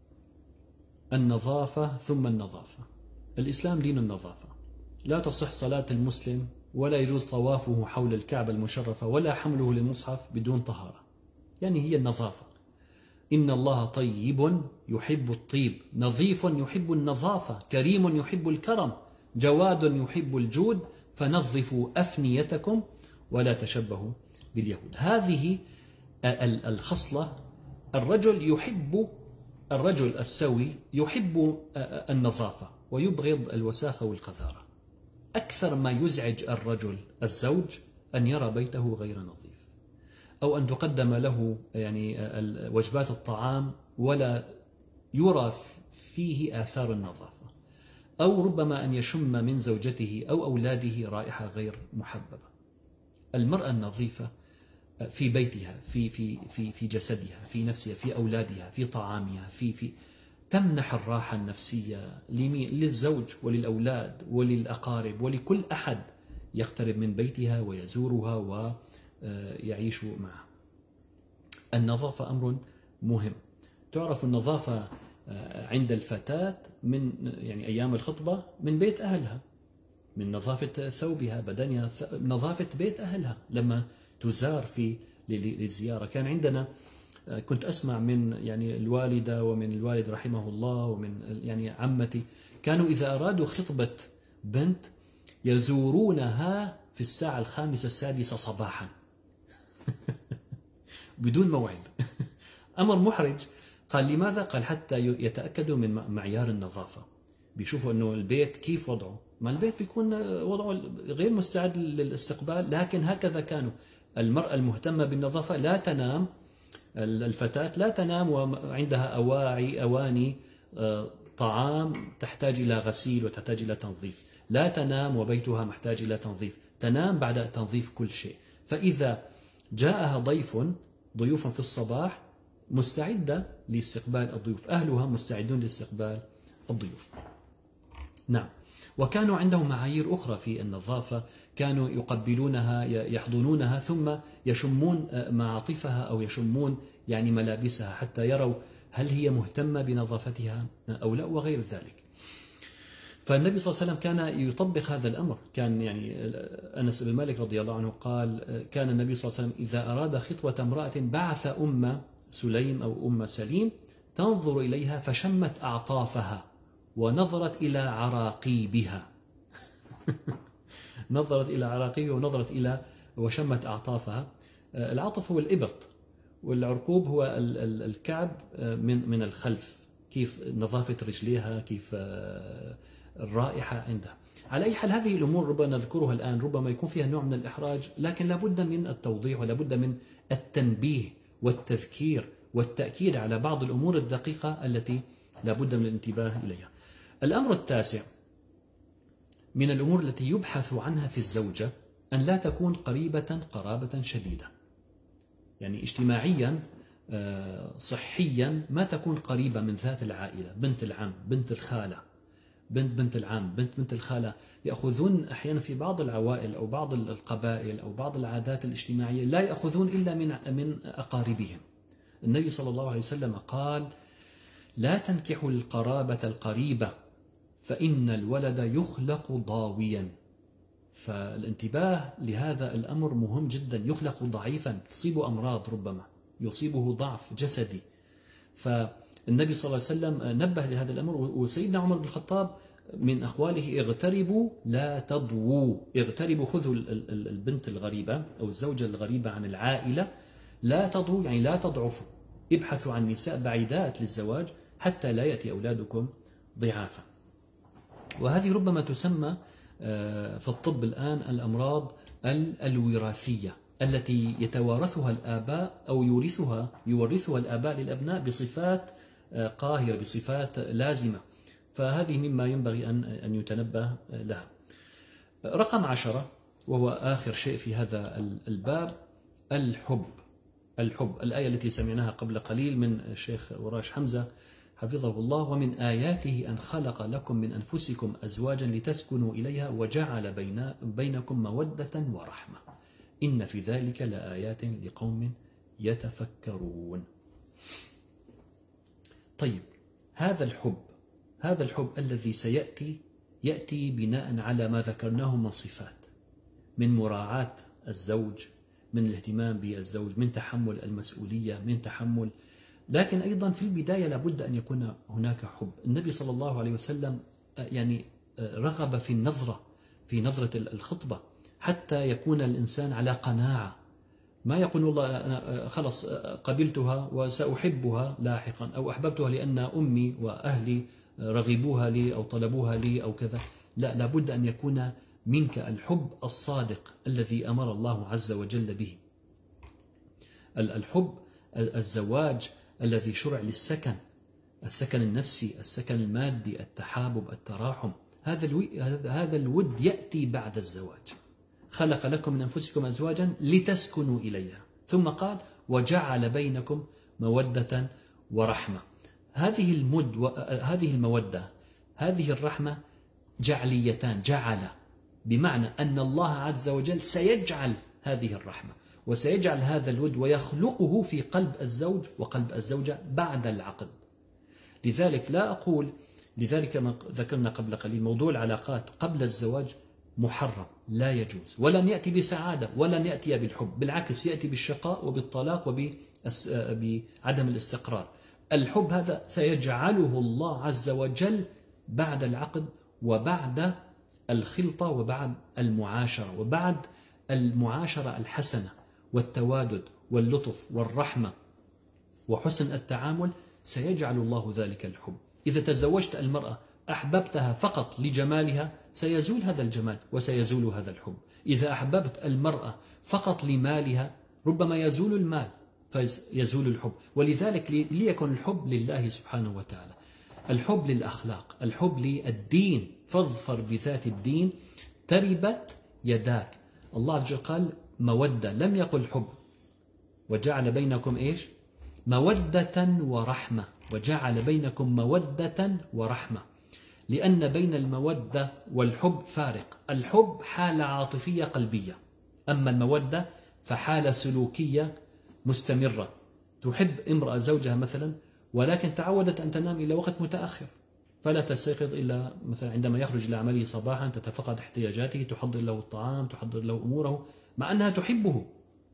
النظافة ثم النظافة. الإسلام دين النظافة. لا تصح صلاة المسلم ولا يجوز طوافه حول الكعبة المشرفة ولا حمله للمصحف بدون طهارة. يعني هي النظافة. إن الله طيب يحب الطيب، نظيف يحب النظافة، كريم يحب الكرم، جواد يحب الجود، فنظفوا أفنيتكم ولا تشبهوا باليهود. هذه الخصلة. الرجل يحب الرجل السوي يحب النظافة ويبغض الوساخة والقذارة. أكثر ما يزعج الرجل الزوج أن يرى بيته غير نظيف، أو أن تقدم له يعني وجبات الطعام ولا يرى فيه آثار النظافة، أو ربما أن يشم من زوجته أو أولاده رائحة غير محببة. المرأة النظيفة في بيتها، في في في في جسدها، في نفسها، في أولادها، في طعامها، في في تمنح الراحة النفسية للزوج وللأولاد وللأقارب ولكل أحد يقترب من بيتها ويزورها ويعيش معها. النظافة أمر مهم. تعرف النظافة عند الفتاة من يعني أيام الخطبة من بيت أهلها، من نظافة ثوبها، بدنها، نظافة بيت أهلها لما تزار في للزيارة. كان عندنا، كنت أسمع من يعني الوالدة ومن الوالد رحمه الله ومن يعني عمتي، كانوا إذا أرادوا خطبة بنت يزورونها في الساعة الخامسة السادسة صباحا بدون موعد. أمر محرج. قال لماذا؟ قال حتى يتأكدوا من معيار النظافة، بيشوفوا أنه البيت كيف وضعه. ما البيت بيكون وضعه غير مستعد للاستقبال، لكن هكذا كانوا. المرأة المهتمة بالنظافة لا تنام، الفتاة لا تنام وعندها أواعي أواني طعام تحتاج إلى غسيل وتحتاج إلى تنظيف، لا تنام وبيتها محتاج إلى تنظيف، تنام بعد تنظيف كل شيء. فإذا جاءها ضيف ضيوف في الصباح مستعدة لاستقبال الضيوف، أهلها مستعدون لاستقبال الضيوف. نعم. وكانوا عندهم معايير أخرى في النظافة، كانوا يقبلونها يحضنونها ثم يشمون معاطفها أو يشمون يعني ملابسها حتى يروا هل هي مهتمة بنظافتها أو لا وغير ذلك. فالنبي صلى الله عليه وسلم كان يطبق هذا الأمر. كان يعني أنس بن مالك رضي الله عنه قال كان النبي صلى الله عليه وسلم إذا أراد خطبة امرأة بعث أم سليم أو أم سليم تنظر إليها فشمت أعطافها ونظرت إلى عراقيبها نظرت إلى عراقيبها ونظرت إلى وشمت أعطافها. العطف هو الإبط، والعرقوب هو الكعب من من الخلف، كيف نظافة رجليها، كيف الرائحة عندها. على أي حال هذه الأمور ربما نذكرها الآن ربما يكون فيها نوع من الإحراج، لكن لابد من التوضيح ولابد من التنبيه والتذكير والتأكيد على بعض الأمور الدقيقة التي لابد من الانتباه إليها. الأمر التاسع من الأمور التي يبحث عنها في الزوجة أن لا تكون قريبة قرابة شديدة، يعني اجتماعيا صحيا ما تكون قريبة من ذات العائلة، بنت العم، بنت الخالة، بنت بنت العم، بنت بنت الخالة. يأخذون أحيانا في بعض العوائل أو بعض القبائل أو بعض العادات الاجتماعية لا يأخذون إلا من من أقاربهم. النبي صلى الله عليه وسلم قال لا تنكحوا القرابة القريبة فإن الولد يخلق ضاويا. فالانتباه لهذا الأمر مهم جدا. يخلق ضعيفا، تصيبه أمراض، ربما يصيبه ضعف جسدي. فالنبي صلى الله عليه وسلم نبه لهذا الأمر. وسيدنا عمر بن الخطاب من أقواله اغتربوا لا تضووا. اغتربوا، خذوا البنت الغريبة أو الزوجة الغريبة عن العائلة، لا تضووا يعني لا تضعفوا. ابحثوا عن نساء بعيدات للزواج حتى لا يأتي أولادكم ضعافا. وهذه ربما تسمى في الطب الآن الأمراض الوراثية التي يتوارثها الآباء أو يورثها يورثها الآباء للأبناء بصفات قاهرة، بصفات لازمة. فهذه مما ينبغي أن أن يتنبه لها. رقم عشرة وهو آخر شيء في هذا الباب، الحب. الحب، الآية التي سمعناها قبل قليل من الشيخ وراش حمزة حفظه الله: ومن آياته أن خلق لكم من أنفسكم أزواجا لتسكنوا إليها وجعل بين بينكم مودة ورحمة إن في ذلك لآيات لقوم يتفكرون. طيب، هذا الحب هذا الحب الذي سيأتي يأتي بناء على ما ذكرناه من صفات، من مراعاة الزوج، من الاهتمام بالزوج، من تحمل المسؤولية، من تحمل، لكن أيضا في البداية لابد أن يكون هناك حب. النبي صلى الله عليه وسلم يعني رغب في النظرة في نظرة الخطبة حتى يكون الإنسان على قناعة، ما يقول والله أنا خلص قبلتها وسأحبها لاحقا، أو أحببتها لأن أمي وأهلي رغبوها لي أو طلبوها لي أو كذا. لا، لابد أن يكون منك الحب الصادق الذي أمر الله عز وجل به. الحب الزواج الذي شرع للسكن، السكن النفسي، السكن المادي، التحابب، التراحم، هذا هذا الود يأتي بعد الزواج. خلق لكم من أنفسكم أزواجا لتسكنوا إليها، ثم قال: وجعل بينكم مودة ورحمة. هذه المد و... هذه المودة، هذه الرحمة جعليتان. جعل بمعنى أن الله عز وجل سيجعل هذه الرحمة وسيجعل هذا الود ويخلقه في قلب الزوج وقلب الزوجة بعد العقد. لذلك لا أقول لذلك ما ذكرنا قبل قليل، موضوع العلاقات قبل الزواج محرم، لا يجوز، ولن يأتي بسعادة ولن يأتي بالحب، بالعكس يأتي بالشقاء وبالطلاق وبعدم الاستقرار. الحب هذا سيجعله الله عز وجل بعد العقد وبعد الخلطة وبعد المعاشرة، وبعد المعاشرة الحسنة والتوادد واللطف والرحمة وحسن التعامل سيجعل الله ذلك الحب. إذا تزوجت المرأة أحببتها فقط لجمالها سيزول هذا الجمال وسيزول هذا الحب. إذا أحببت المرأة فقط لمالها ربما يزول المال فيزول الحب. ولذلك ليكن الحب لله سبحانه وتعالى، الحب للأخلاق، الحب للدين، فاظفر بذات الدين تربت يداك. الله عز وجل قال مودة، لم يقل حب. وجعل بينكم إيش؟ مودة ورحمة. وجعل بينكم مودة ورحمة، لأن بين المودة والحب فارق. الحب حالة عاطفية قلبية، أما المودة فحالة سلوكية مستمرة. تحب امرأة زوجها مثلا ولكن تعودت أن تنام إلى وقت متأخر، فلا تستيقظ إلا مثلا عندما يخرج إلى عمله صباحا، تتفقد احتياجاته، تحضر له الطعام، تحضر له أموره، مع أنها تحبه.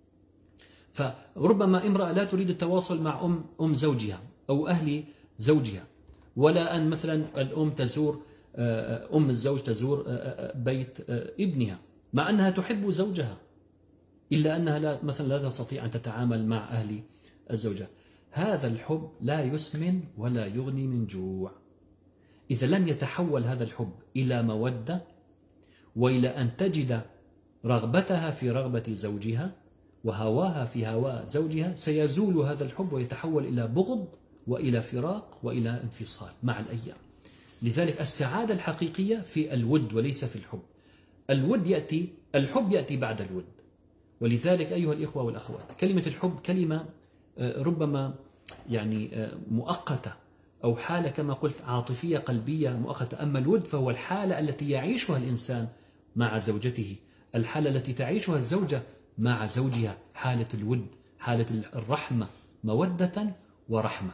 فربما امرأة لا تريد التواصل مع أم أم زوجها أو أهل زوجها، ولا أن مثلا الأم تزور أم الزوج تزور بيت ابنها مع أنها تحب زوجها، إلا أنها لا مثلا لا تستطيع أن تتعامل مع أهل الزوجة. هذا الحب لا يسمن ولا يغني من جوع. إذا لم يتحول هذا الحب إلى مودة وإلى أن تجد رغبتها في رغبة زوجها وهواها في هواء زوجها، سيزول هذا الحب ويتحول إلى بغض وإلى فراق وإلى انفصال مع الأيام. لذلك السعادة الحقيقية في الود وليس في الحب. الود يأتي، الحب يأتي بعد الود. ولذلك أيها الإخوة والأخوات، كلمة الحب كلمة ربما يعني مؤقتة أو حالة كما قلت عاطفية قلبية مؤقتة، أما الود فهو الحالة التي يعيشها الإنسان مع زوجته، الحالة التي تعيشها الزوجة مع زوجها، حالة الود، حالة الرحمة، مودة ورحمة.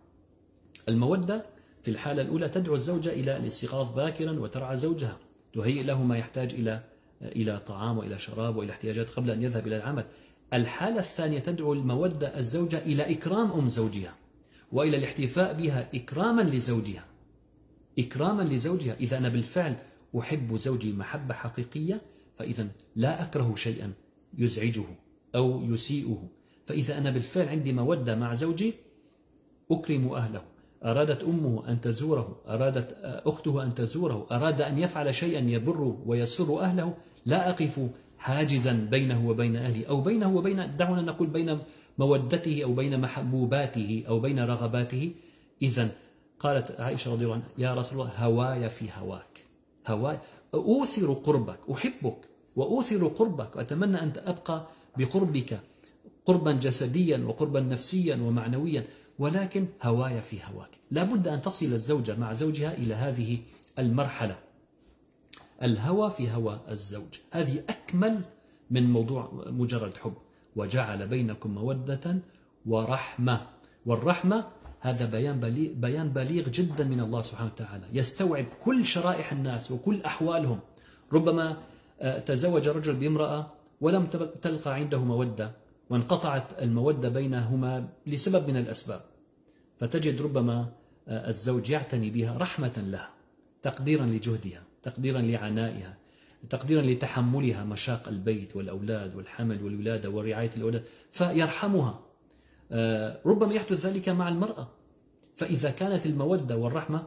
المودة في الحالة الأولى تدعو الزوجة إلى الاستيقاظ باكرا وترعى زوجها، تهيئ له ما يحتاج إلى إلى طعام وإلى شراب وإلى احتياجات قبل أن يذهب إلى العمل. الحالة الثانية تدعو المودة الزوجة إلى إكرام أم زوجها وإلى الاحتفاء بها إكراما لزوجها، إكراما لزوجها. إذا أنا بالفعل أحب زوجي محبة حقيقية فإذا لا أكره شيئا يزعجه أو يسيئه. فإذا أنا بالفعل عندي مودة مع زوجي أكرم أهله، أرادت أمه أن تزوره، أرادت أخته أن تزوره، أراد أن يفعل شيئا يبر ويسر أهله، لا أقف حاجزا بينه وبين أهلي أو بينه وبين، دعونا نقول بين مودته أو بين محبوباته أو بين رغباته. إذن قالت عائشة رضي الله عنها يا رسول الله هواي في هواك، هواي أوثر قربك، أحبك وأوثر قربك وأتمنى أن أبقى بقربك قربا جسديا وقربا نفسيا ومعنويا، ولكن هواي في هواك. لا بد أن تصل الزوجة مع زوجها إلى هذه المرحلة، الهوى في هوى الزوج. هذه أكمل من موضوع مجرد حب. وجعل بينكم مودة ورحمة. والرحمة هذا بيان بليغ, بيان بليغ جدا من الله سبحانه وتعالى، يستوعب كل شرائح الناس وكل أحوالهم. ربما تزوج رجل بامرأة ولم تلقى عنده مودة، وانقطعت المودة بينهما لسبب من الأسباب، فتجد ربما الزوج يعتني بها رحمة لها، تقديرا لجهدها، تقديرا لعنائها، تقديرا لتحملها مشاق البيت والأولاد والحمل والولادة ورعاية الأولاد، فيرحمها. ربما يحدث ذلك مع المرأة. فإذا كانت المودة والرحمة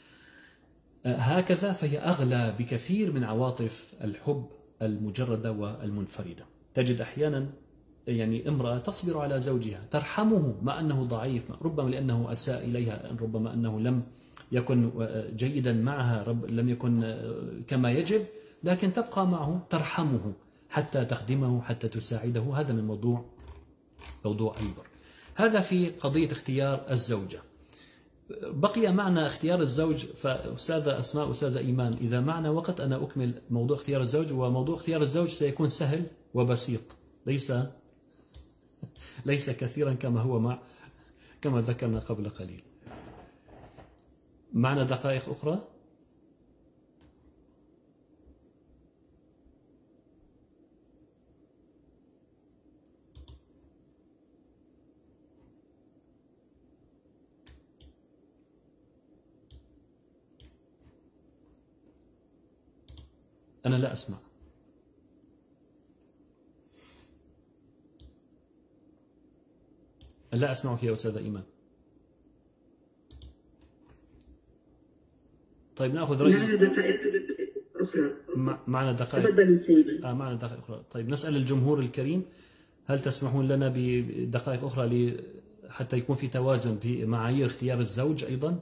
هكذا فهي أغلى بكثير من عواطف الحب المجردة والمنفردة. تجد أحيانا يعني امرأة تصبر على زوجها، ترحمه مع أنه ضعيف، ربما لأنه أساء إليها، ربما أنه لم يكن جيدا معها، لم يكن كما يجب، لكن تبقى معه ترحمه حتى تخدمه، حتى تساعده. هذا من موضوع موضوع البر. هذا في قضية اختيار الزوجة. بقي معنا اختيار الزوج، فأستاذة أسماء أستاذة إيمان إذا معنا وقت أنا أكمل موضوع اختيار الزوج. وموضوع اختيار الزوج سيكون سهل وبسيط، ليس ليس كثيرا كما هو مع كما ذكرنا قبل قليل. معنا دقائق أخرى. أنا لا أسمع. لا أسمعك يا أستاذة إيمان. طيب نأخذ رأي. معنا دقائق أخرى. معنا دقائق. تفضل سيدي. آه معنا دقائق أخرى. طيب نسأل الجمهور الكريم، هل تسمحون لنا بدقائق أخرى حتى يكون في توازن في معايير اختيار الزوج أيضا؟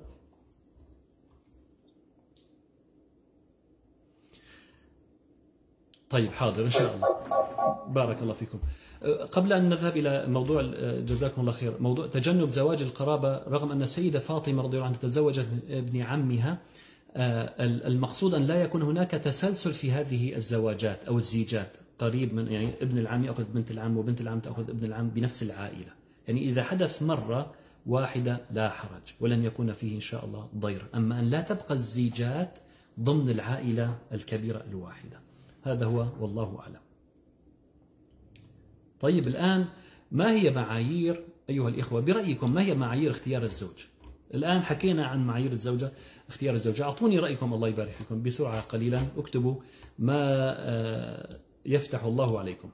طيب حاضر إن شاء الله. بارك الله فيكم. قبل أن نذهب إلى موضوع جزاكم الله خير، موضوع تجنب زواج القرابة، رغم أن السيدة فاطمة رضي الله عنها تزوجت ابن عمها، المقصود أن لا يكون هناك تسلسل في هذه الزواجات أو الزيجات، قريب من يعني ابن العم يأخذ بنت العم وبنت العم تأخذ ابن العم بنفس العائلة. يعني إذا حدث مرة واحدة لا حرج ولن يكون فيه إن شاء الله ضير. أما أن لا تبقى الزيجات ضمن العائلة الكبيرة الواحدة، هذا هو والله أعلم. طيب الآن ما هي معايير أيها الإخوة برأيكم، ما هي معايير اختيار الزوج؟ الآن حكينا عن معايير الزوجة، اختيار الزوجة. أعطوني رأيكم الله يبارك فيكم بسرعة قليلا، اكتبوا ما يفتح الله عليكم.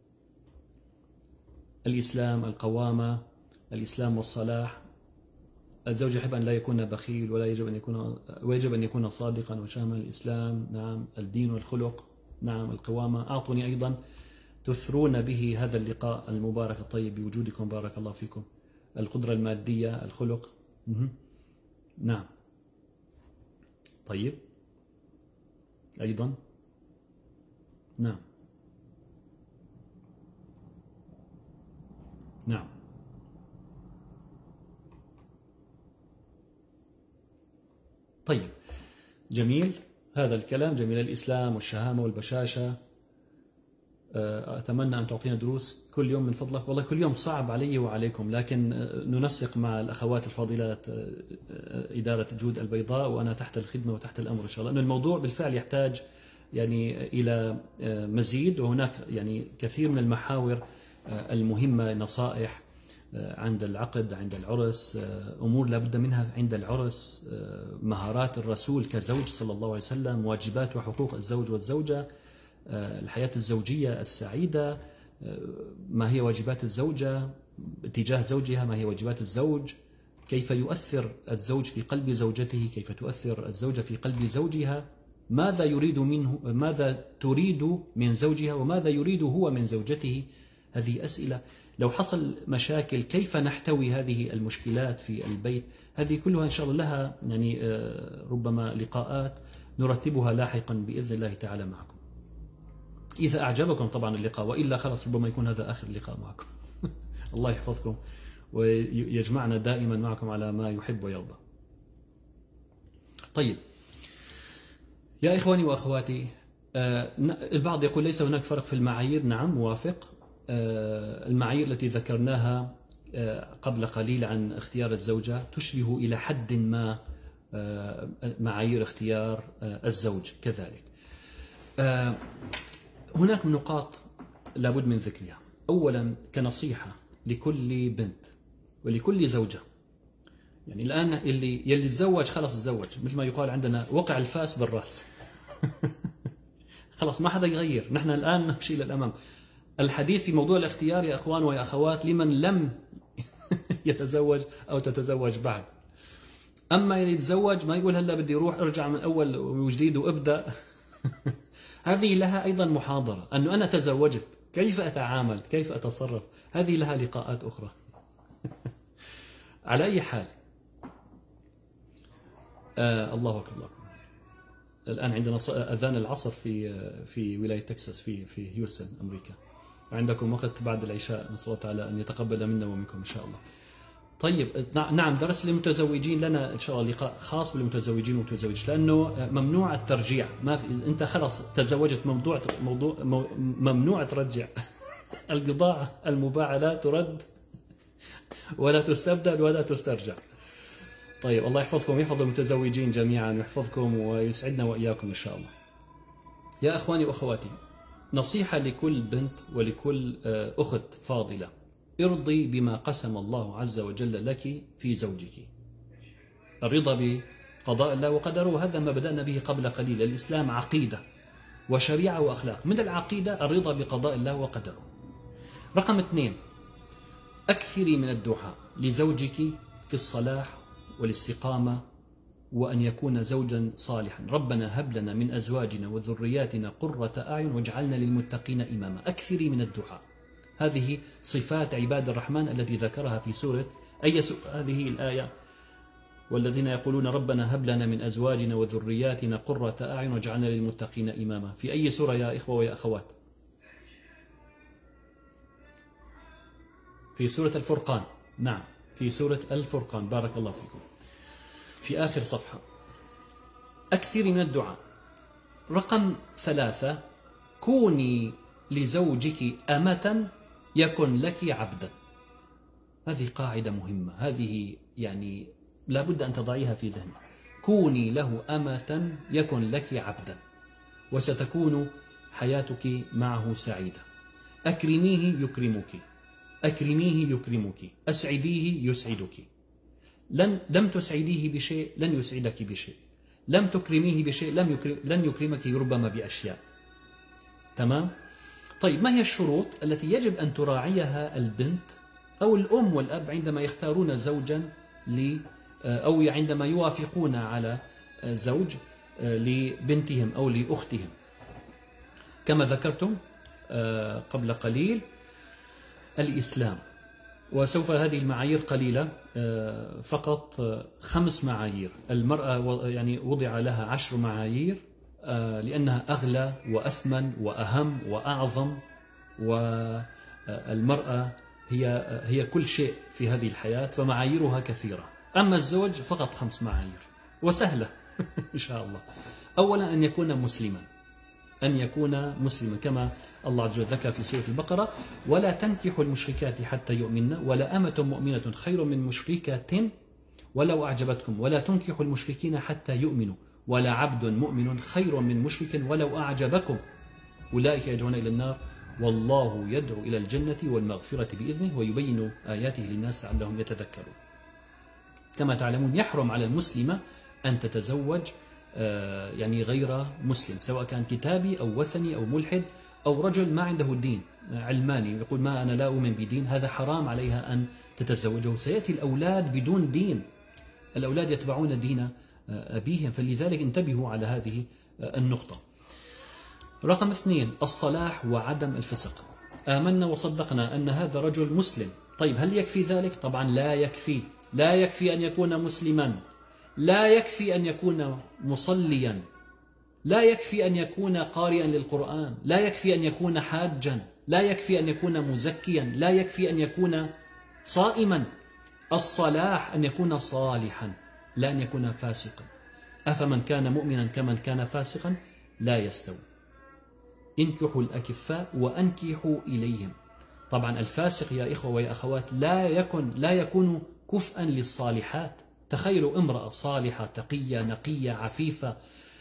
الإسلام، القوامة، الإسلام والصلاح. الزوج يحب أن لا يكون بخيل ولا يجب أن يكون ويجب أن يكون صادقا وشامل. الإسلام نعم. الدين والخلق نعم. القوامة. أعطوني أيضا تثرون به هذا اللقاء المبارك الطيب بوجودكم، بارك الله فيكم. القدرة المادية، الخلق. نعم. طيب أيضا نعم. نعم. طيب جميل هذا الكلام، جميل. الإسلام والشهامة والبشاشة. أتمنى أن تعطينا دروس كل يوم من فضلك. والله كل يوم صعب علي وعليكم، لكن ننسق مع الأخوات الفاضلات إدارة جود البيضاء، وأنا تحت الخدمة وتحت الأمر إن شاء الله، أن الموضوع بالفعل يحتاج يعني إلى مزيد، وهناك يعني كثير من المحاور المهمة، نصائح عند العقد، عند العرس، أمور لابد منها عند العرس، مهارات الرسول كزوج صلى الله عليه وسلم، واجبات وحقوق الزوج والزوجة، الحياة الزوجية السعيدة، ما هي واجبات الزوجة تجاه زوجها، ما هي واجبات الزوج، كيف يؤثر الزوج في قلب زوجته، كيف تؤثر الزوجة في قلب زوجها، ماذا يريد منه، ماذا تريد من زوجها وماذا يريد هو من زوجته. هذه أسئلة لو حصل مشاكل كيف نحتوي هذه المشكلات في البيت. هذه كلها إن شاء الله لها يعني ربما لقاءات نرتبها لاحقا بإذن الله تعالى معكم، إذا أعجبكم طبعا اللقاء، وإلا خلاص ربما يكون هذا آخر لقاء معكم. الله يحفظكم ويجمعنا دائما معكم على ما يحب ويرضى. طيب يا إخواني وأخواتي، البعض يقول ليس هناك فرق في المعايير. نعم، موافق. المعايير التي ذكرناها قبل قليل عن اختيار الزوجة تشبه إلى حد ما معايير اختيار الزوج كذلك. هناك نقاط لابد من ذكرها. أولا كنصيحة لكل بنت ولكل زوجة، يعني الآن اللي يلي تزوج خلص تزوج، مثل ما يقال عندنا وقع الفاس بالرأس. خلاص ما حدا يغير، نحن الآن نمشي إلى الأمام. الحديث في موضوع الاختيار يا أخوان ويا أخوات لمن لم يتزوج أو تتزوج بعد. أما اللي يتزوج ما يقول هلا بدي أروح أرجع من أول وجديد وأبدأ. هذه لها أيضا محاضرة، أنه أنا تزوجت كيف أتعامل، كيف أتصرف، هذه لها لقاءات أخرى. على أي حال، آه الله أكبر. الآن عندنا أذان العصر في في ولاية تكساس في في هيوستن أمريكا. عندكم وقت بعد العشاء، نسأل الله تعالى أن يتقبل منا ومنكم إن شاء الله. طيب نعم، درس للمتزوجين لنا إن شاء الله لقاء خاص بالمتزوجين والمتزوجات، لأنه ممنوع الترجيع. ما في، أنت خلاص تزوجت موضوع موضوع ممنوع ترجع. البضاعة المباعة لا ترد ولا تستبدل ولا تسترجع. طيب الله يحفظكم ويحفظ المتزوجين جميعا ويحفظكم ويسعدنا وإياكم إن شاء الله. يا أخواني وأخواتي، نصيحة لكل بنت ولكل أخت فاضلة: ارضي بما قسم الله عز وجل لك في زوجك. الرضا بقضاء الله وقدره، هذا ما بدأنا به قبل قليل. الإسلام عقيدة وشريعة وأخلاق. من العقيدة الرضا بقضاء الله وقدره. رقم اثنين: أكثري من الدعاء لزوجك في الصلاح والاستقامة وأن يكون زوجا صالحا. ربنا هب لنا من أزواجنا وذرياتنا قرة أعين واجعلنا للمتقين إماما. أكثري من الدعاء. هذه صفات عباد الرحمن التي ذكرها في سورة أي سورة هذه الآية؟ والذين يقولون ربنا هب لنا من أزواجنا وذرياتنا قرة أعين واجعلنا للمتقين إماما. في أي سورة يا إخوة ويا أخوات؟ في سورة الفرقان. نعم، في سورة الفرقان، بارك الله فيكم، في آخر صفحة. أكثري من الدعاء. رقم ثلاثة: كوني لزوجك أمة يكن لك عبدا. هذه قاعدة مهمة، هذه يعني لابد أن تضعيها في ذهنك. كوني له أمة يكن لك عبدا وستكون حياتك معه سعيدة. أكرميه يكرمك، أكرميه يكرمك، أسعديه يسعدك. لن لم تسعديه بشيء لن يسعدك بشيء، لم تكرميه بشيء لم يكرم لن يكرمك ربما بأشياء. تمام؟ طيب ما هي الشروط التي يجب أن تراعيها البنت أو الأم والأب عندما يختارون زوجا ل أو عندما يوافقون على زوج لبنتهم أو لأختهم؟ كما ذكرتم قبل قليل، الإسلام. وسوف هذه المعايير قليلة، فقط خمس معايير. المرأة يعني وضع لها عشر معايير لأنها أغلى وأثمن وأهم وأعظم، والمرأة هي هي كل شيء في هذه الحياة، فمعاييرها كثيرة. أما الزوج فقط خمس معايير وسهلة إن شاء الله. أولا أن يكون مسلما، أن يكون مسلما كما الله عز وجل ذكر في سورة البقرة: ولا تنكحوا المشركات حتى يؤمن ولا أمة مؤمنة خير من مشركة ولو أعجبتكم ولا تنكحوا المشركين حتى يؤمنوا ولا عبد مؤمن خير من مشرك ولو أعجبكم أولئك يدعون إلى النار والله يدعو إلى الجنة والمغفرة بإذنه ويبين آياته للناس لعلهم يتذكرون. كما تعلمون يحرم على المسلمة أن تتزوج يعني غير مسلم، سواء كان كتابي أو وثني أو ملحد أو رجل ما عنده دين، علماني يقول ما أنا لا أؤمن بدين، هذا حرام عليها أن تتزوجه. سيأتي الأولاد بدون دين، الأولاد يتبعون دين أبيهم، فلذلك انتبهوا على هذه النقطة. رقم اثنين: الصلاح وعدم الفسق. آمنا وصدقنا أن هذا رجل مسلم. طيب هل يكفي ذلك؟ طبعا لا يكفي. لا يكفي أن يكون مسلما، لا يكفي أن يكون مصليا، لا يكفي أن يكون قارئا للقرآن، لا يكفي أن يكون حاجا، لا يكفي أن يكون مزكيا، لا يكفي أن يكون صائما. الصلاح أن يكون صالحا لا أن يكون فاسقا. أفمن كان مؤمنا كمن كان فاسقا لا يستوي. انكحوا الأكفاء وأنكحوا إليهم. طبعا الفاسق يا إخوة ويا أخوات لا يكن لا يكون كفءا للصالحات. تخيلوا امرأة صالحة تقية نقية عفيفة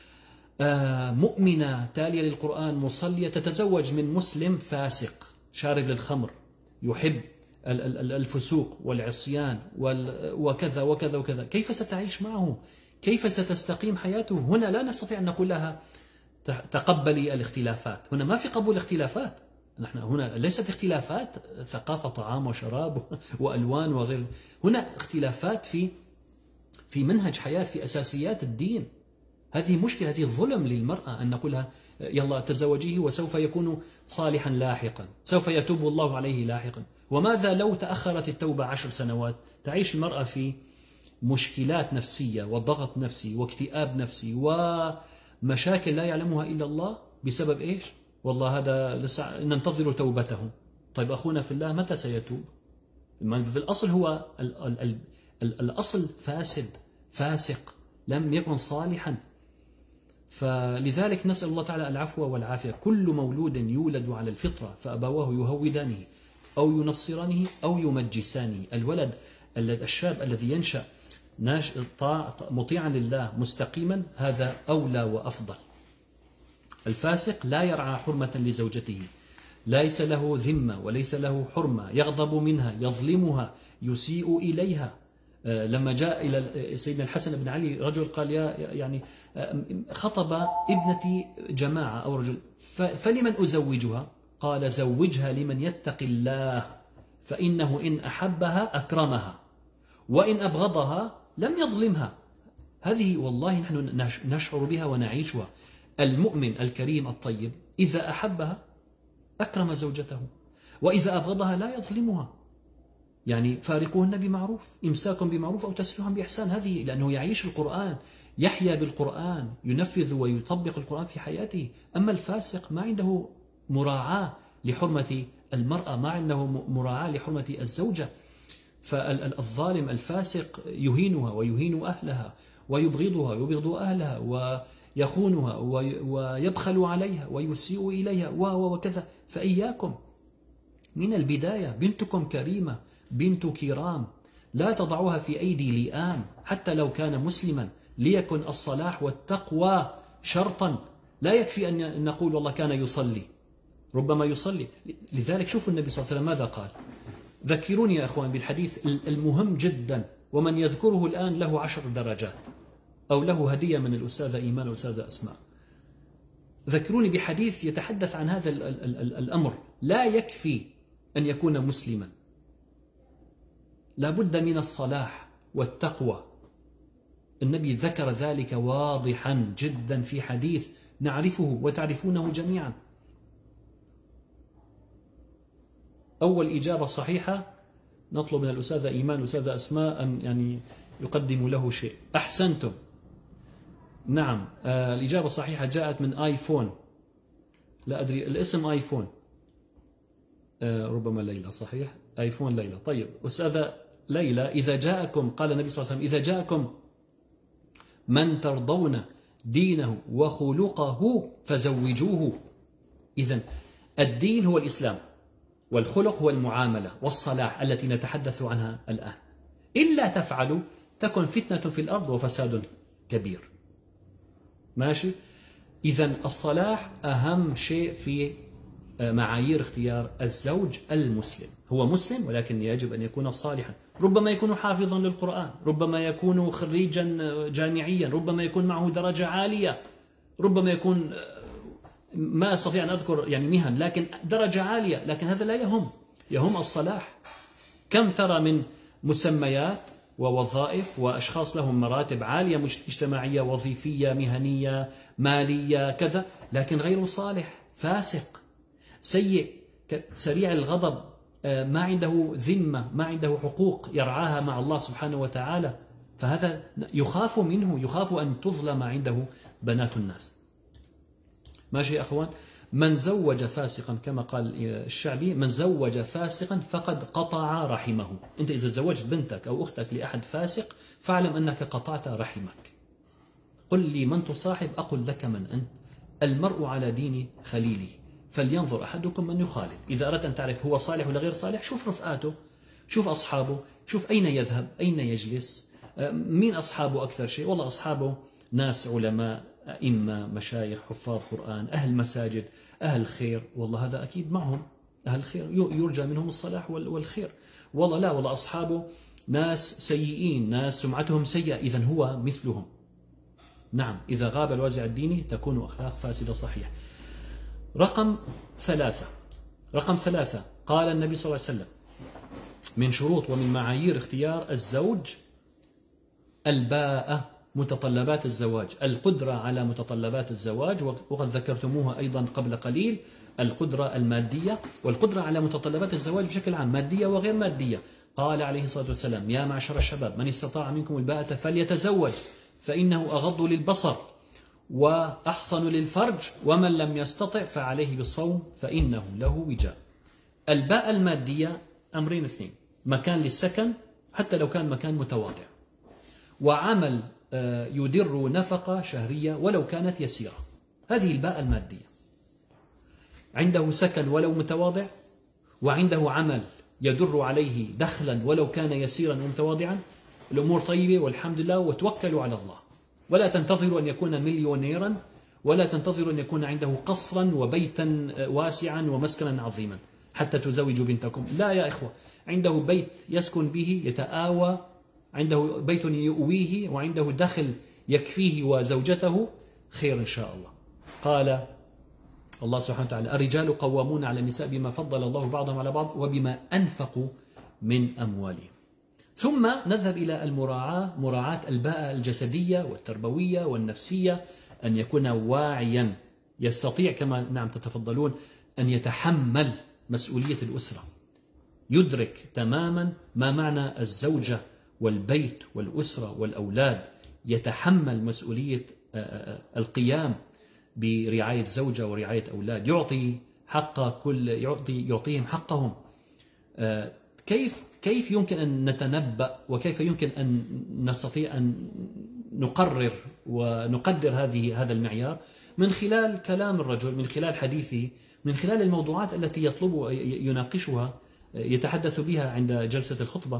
مؤمنة تالية للقرآن مصلية تتزوج من مسلم فاسق شارب للخمر يحب الفسوق والعصيان وكذا وكذا وكذا. كيف ستعيش معه؟ كيف ستستقيم حياته؟ هنا لا نستطيع أن نقول لها تقبلي الاختلافات. هنا ما في قبول اختلافات. نحن هنا ليست اختلافات ثقافة طعام وشراب وألوان وغير. هنا اختلافات في في منهج حياة، في أساسيات الدين. هذه مشكلة، هذه ظلم للمرأة أن نقولها يلا تزوجيه وسوف يكون صالحا لاحقا، سوف يتوب الله عليه لاحقا. وماذا لو تأخرت التوبة عشر سنوات؟ تعيش المرأة في مشكلات نفسية وضغط نفسي واكتئاب نفسي ومشاكل لا يعلمها إلا الله. بسبب إيش؟ والله هذا لسه ننتظر توبته. طيب أخونا في الله متى سيتوب؟ في الأصل هو ال ال ال ال الأصل فاسد فاسق لم يكن صالحا. فلذلك نسأل الله تعالى العفو والعافية. كل مولود يولد على الفطرة فأبواه يهودانه أو ينصرانه أو يمجسانه. الولد الشاب الذي ينشأ مطيعا لله مستقيما هذا أولى وأفضل. الفاسق لا يرعى حرمة لزوجته، ليس له ذمة وليس له حرمة، يغضب منها يظلمها يسيء إليها. لما جاء إلى سيدنا الحسن بن علي رجل قال يا يعني خطب ابنتي جماعة أو رجل فلمن أزوجها؟ قال زوجها لمن يتقي الله فإنه إن أحبها أكرمها وإن أبغضها لم يظلمها. هذه والله نحن نشعر بها ونعيشها. المؤمن الكريم الطيب إذا أحبها أكرم زوجته وإذا أبغضها لا يظلمها. يعني فارقوهن بمعروف، إمساك بمعروف أو تسريح بإحسان. هذه لأنه يعيش القرآن، يحيا بالقرآن، ينفذ ويطبق القرآن في حياته. أما الفاسق ما عنده مراعاة لحرمة المرأة، ما عنده مراعاة لحرمة الزوجة. فالظالم الفاسق يهينها ويهين أهلها ويبغضها ويبغض أهلها ويخونها ويبخل عليها ويسيء إليها وكذا. فإياكم من البداية. بنتكم كريمة، بنت كرام، لا تضعوها في أيدي لئام حتى لو كان مسلما. ليكن الصلاح والتقوى شرطا. لا يكفي أن نقول والله كان يصلي، ربما يصلي. لذلك شوفوا النبي صلى الله عليه وسلم ماذا قال. ذكروني يا أخوان بالحديث المهم جدا، ومن يذكره الآن له عشر درجات أو له هدية من الأستاذة إيمان والأستاذة أسماء. ذكروني بحديث يتحدث عن هذا ال ال ال الأمر. لا يكفي أن يكون مسلما، لا بد من الصلاح والتقوى. النبي ذكر ذلك واضحا جدا في حديث نعرفه وتعرفونه جميعا. أول إجابة صحيحة نطلب من الأستاذة إيمان والأستاذة أسماء أن يعني يقدموا له شيء. أحسنتم. نعم آه الإجابة الصحيحة جاءت من آيفون. لا أدري الاسم آيفون. آه ربما ليلى. صحيح آيفون ليلى. طيب أستاذة ليلى، إذا جاءكم قال النبي صلى الله عليه وسلم إذا جاءكم من ترضون دينه وخلقه فزوجوه. إذن الدين هو الإسلام والخلق هو المعاملة والصلاح التي نتحدث عنها الآن. إلا تفعلوا تكن فتنة في الأرض وفساد كبير. ماشي. إذن الصلاح أهم شيء في معايير اختيار الزوج المسلم. هو مسلم ولكن يجب أن يكون صالحا. ربما يكون حافظا للقرآن، ربما يكون خريجا جامعيا، ربما يكون معه درجة عالية، ربما يكون ما أستطيع أن أذكر يعني مهن لكن درجة عالية. لكن هذا لا يهم. يهم الصلاح. كم ترى من مسميات ووظائف وأشخاص لهم مراتب عالية اجتماعية وظيفية مهنية مالية كذا، لكن غير صالح، فاسق سيء سريع الغضب، ما عنده ذمة، ما عنده حقوق يرعاها مع الله سبحانه وتعالى. فهذا يخاف منه، يخاف أن تظلم عنده بنات الناس. ماشي يا أخوان. من زوج فاسقا كما قال الشعبي، من زوج فاسقا فقد قطع رحمه. أنت إذا زوجت بنتك أو أختك لأحد فاسق فاعلم أنك قطعت رحمك. قل لي من تصاحب أقل لك من أنت، المرء على دين خليله فلينظر أحدكم من يخالف. إذا أردت أن تعرف هو صالح ولا غير صالح، شوف رفقاته، شوف أصحابه، شوف أين يذهب، أين يجلس، مين أصحابه أكثر شيء. والله أصحابه ناس علماء، أئمة، مشايخ، حفاظ قرآن، أهل مساجد، أهل خير، والله هذا أكيد معهم أهل خير يرجى منهم الصلاح والخير. والله لا، والله أصحابه ناس سيئين، ناس سمعتهم سيئة، إذن هو مثلهم. نعم، إذا غاب الوازع الديني تكون أخلاق فاسدة صحيح. رقم ثلاثة رقم ثلاثة قال النبي صلى الله عليه وسلم من شروط ومن معايير اختيار الزوج الباءة، متطلبات الزواج، القدرة على متطلبات الزواج، وقد ذكرتموها أيضا قبل قليل، القدرة المادية والقدرة على متطلبات الزواج بشكل عام، مادية وغير مادية. قال عليه الصلاة والسلام يا معشر الشباب من استطاع منكم الباءة فليتزوج فإنه أغض للبصر وأحصن للفرج ومن لم يستطع فعليه بالصوم فإنه له وجاء. الباءة المادية أمرين اثنين: مكان للسكن حتى لو كان مكان متواضع، وعمل يدر نفقة شهرية ولو كانت يسيرة. هذه الباءة المادية، عنده سكن ولو متواضع، وعنده عمل يدر عليه دخلا ولو كان يسيرا ومتواضعا، الأمور طيبة والحمد لله، وتوكلوا على الله. ولا تنتظروا أن يكون مليونيرا، ولا تنتظروا أن يكون عنده قصرا وبيتا واسعا ومسكنا عظيما حتى تزوجوا بنتكم. لا يا إخوة، عنده بيت يسكن به يتآوى، عنده بيت يؤويه، وعنده دخل يكفيه وزوجته، خير إن شاء الله. قال الله سبحانه وتعالى الرجال قوامون على النساء بما فضل الله بعضهم على بعض وبما أنفقوا من أموالهم. ثم نذهب إلى المراعاة، مراعاة الباءة الجسدية والتربوية والنفسية، أن يكون واعيا يستطيع كما نعم تتفضلون أن يتحمل مسؤولية الأسرة، يدرك تماما ما معنى الزوجة والبيت والأسرة والأولاد، يتحمل مسؤولية القيام برعاية زوجة ورعاية أولاد، يعطي حق كل يعطي يعطيهم حقهم. كيف كيف يمكن أن نتنبأ وكيف يمكن أن نستطيع أن نقرر ونقدر هذه هذا المعيار؟ من خلال كلام الرجل، من خلال حديثه، من خلال الموضوعات التي يطلب يناقشها يتحدث بها عند جلسة الخطبة.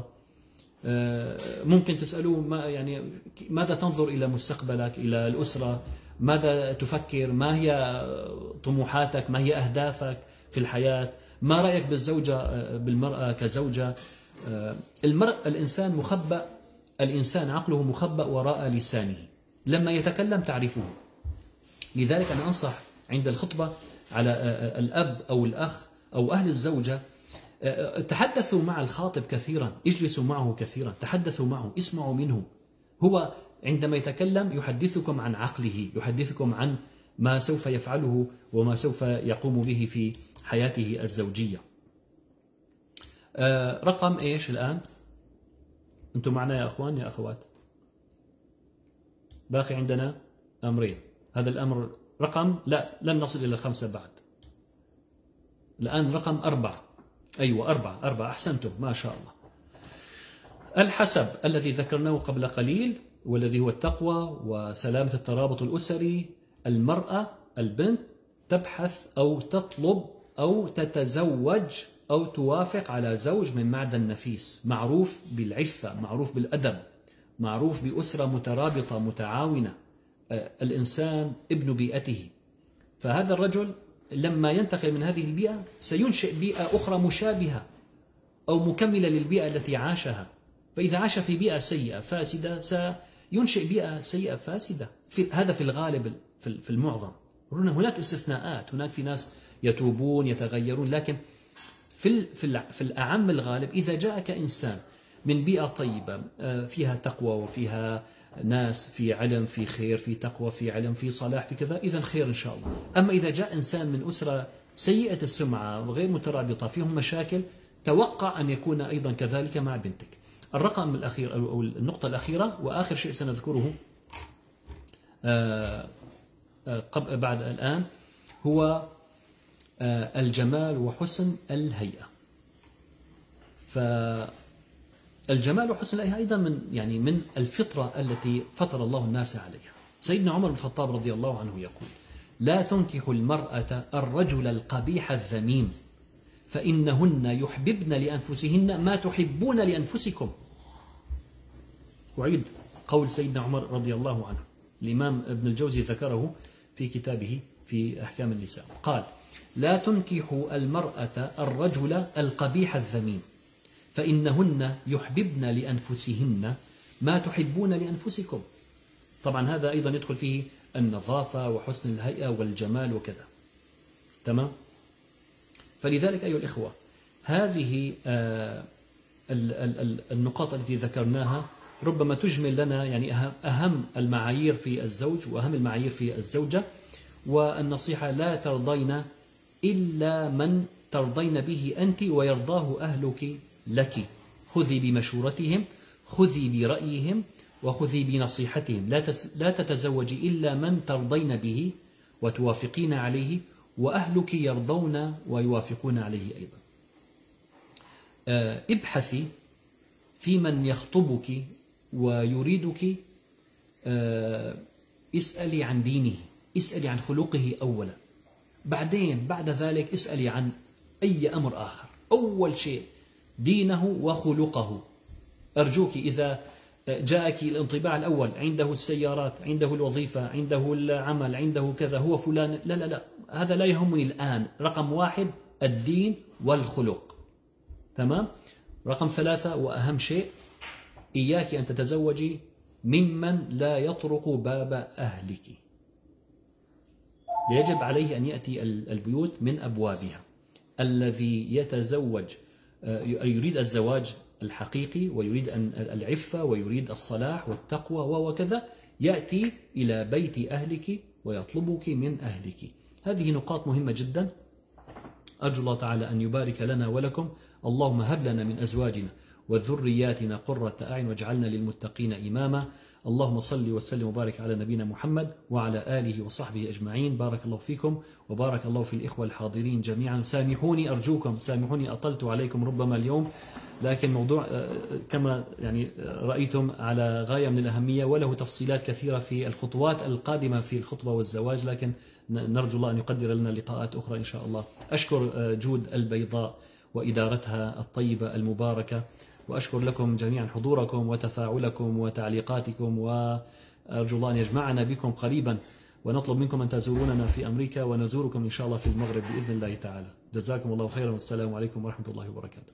ممكن تسألوه ما يعني ماذا تنظر إلى مستقبلك، إلى الأسرة، ماذا تفكر، ما هي طموحاتك، ما هي أهدافك في الحياة، ما رأيك بالزوجة بالمرأة كزوجة. المرء الإنسان مخبأ، الإنسان عقله مخبأ وراء لسانه، لما يتكلم تعرفه. لذلك أنا أنصح عند الخطبة على الأب أو الأخ أو أهل الزوجة، تحدثوا مع الخاطب كثيرا، اجلسوا معه كثيرا، تحدثوا معه، اسمعوا منه. هو عندما يتكلم يحدثكم عن عقله، يحدثكم عن ما سوف يفعله وما سوف يقوم به في حياته الزوجية. رقم إيش الآن؟ أنتم معنا يا أخوان يا أخوات؟ باقي عندنا أمرين. هذا الأمر رقم لا لم نصل إلى الخمسة بعد. الآن رقم أربعة. أيوة أربعة أربعة أحسنتم ما شاء الله. الحسب الذي ذكرناه قبل قليل، والذي هو التقوى وسلامة الترابط الأسري. المرأة البنت تبحث أو تطلب أو تتزوج أو توافق على زوج من معدن نفيس، معروف بالعفة، معروف بالأدب، معروف بأسرة مترابطة متعاونة. الإنسان ابن بيئته، فهذا الرجل لما ينتقل من هذه البيئة سينشئ بيئة أخرى مشابهة أو مكملة للبيئة التي عاشها. فإذا عاش في بيئة سيئة فاسدة سينشئ بيئة سيئة فاسدة. في هذا في الغالب في المعظم. هناك استثناءات، هناك في ناس يتوبون يتغيرون، لكن في في الأعم الغالب إذا جاءك إنسان من بيئة طيبة فيها تقوى وفيها ناس في علم في خير في تقوى في علم في صلاح في كذا، إذن خير إن شاء الله. أما إذا جاء إنسان من أسرة سيئة السمعة وغير مترابطة فيهم مشاكل، توقع أن يكون أيضا كذلك مع بنتك. الرقم الأخير أو النقطة الأخيرة وآخر شيء سنذكره بعد الآن هو الجمال وحسن الهيئة. فالجمال وحسن الهيئة أيضا من يعني من الفطرة التي فطر الله الناس عليها. سيدنا عمر بن الخطاب رضي الله عنه يقول: لا تنكحوا المرأة الرجل القبيح الذميم فإنهن يحببن لأنفسهن ما تحبون لأنفسكم. أعيد قول سيدنا عمر رضي الله عنه، الإمام ابن الجوزي ذكره في كتابه في أحكام النساء، قال: لا تنكحوا المرأة الرجل القبيح الذميم فإنهن يحببن لأنفسهن ما تحبون لأنفسكم. طبعا هذا أيضا يدخل فيه النظافة وحسن الهيئة والجمال وكذا. تمام؟ فلذلك أيها الإخوة، هذه النقاط التي ذكرناها ربما تجمل لنا يعني أهم المعايير في الزوج وأهم المعايير في الزوجة. والنصيحة: لا ترضين إلا من ترضين به أنت ويرضاه أهلك لك. خذي بمشورتهم، خذي برأيهم، وخذي بنصيحتهم. لا تتزوجي إلا من ترضين به وتوافقين عليه وأهلك يرضون ويوافقون عليه أيضا. ابحثي في من يخطبك ويريدك، اسألي عن دينه، اسألي عن خلقه أولا، بعدين بعد ذلك اسألي عن أي أمر آخر. أول شيء دينه وخلقه. أرجوك إذا جاءك الانطباع الأول عنده السيارات، عنده الوظيفة، عنده العمل، عنده كذا، هو فلان، لا لا لا، هذا لا يهمني الآن. رقم واحد الدين والخلق. تمام؟ رقم ثلاثة وأهم شيء، إياك أن تتزوجي ممن لا يطرق باب أهلك. يجب عليه أن يأتي البيوت من أبوابها. الذي يتزوج يريد الزواج الحقيقي ويريد أن العفة ويريد الصلاح والتقوى وكذا، يأتي إلى بيت أهلك ويطلبك من أهلك. هذه نقاط مهمة جدا. أرجو الله تعالى أن يبارك لنا ولكم. اللهم هب لنا من أزواجنا وذرياتنا قرة أعين واجعلنا للمتقين إماما. اللهم صل وسلم وبارك على نبينا محمد وعلى آله وصحبه أجمعين. بارك الله فيكم وبارك الله في الإخوة الحاضرين جميعا. سامحوني أرجوكم، سامحوني أطلت عليكم ربما اليوم، لكن موضوع كما يعني رأيتم على غاية من الأهمية وله تفصيلات كثيرة في الخطوات القادمة في الخطبة والزواج، لكن نرجو الله أن يقدر لنا لقاءات أخرى إن شاء الله. أشكر جود البيضاء وإدارتها الطيبة المباركة، وأشكر لكم جميعا حضوركم وتفاعلكم وتعليقاتكم، وأرجو الله أن يجمعنا بكم قريبا، ونطلب منكم أن تزوروننا في أمريكا ونزوركم إن شاء الله في المغرب بإذن الله تعالى. جزاكم الله خيرا والسلام عليكم ورحمة الله وبركاته.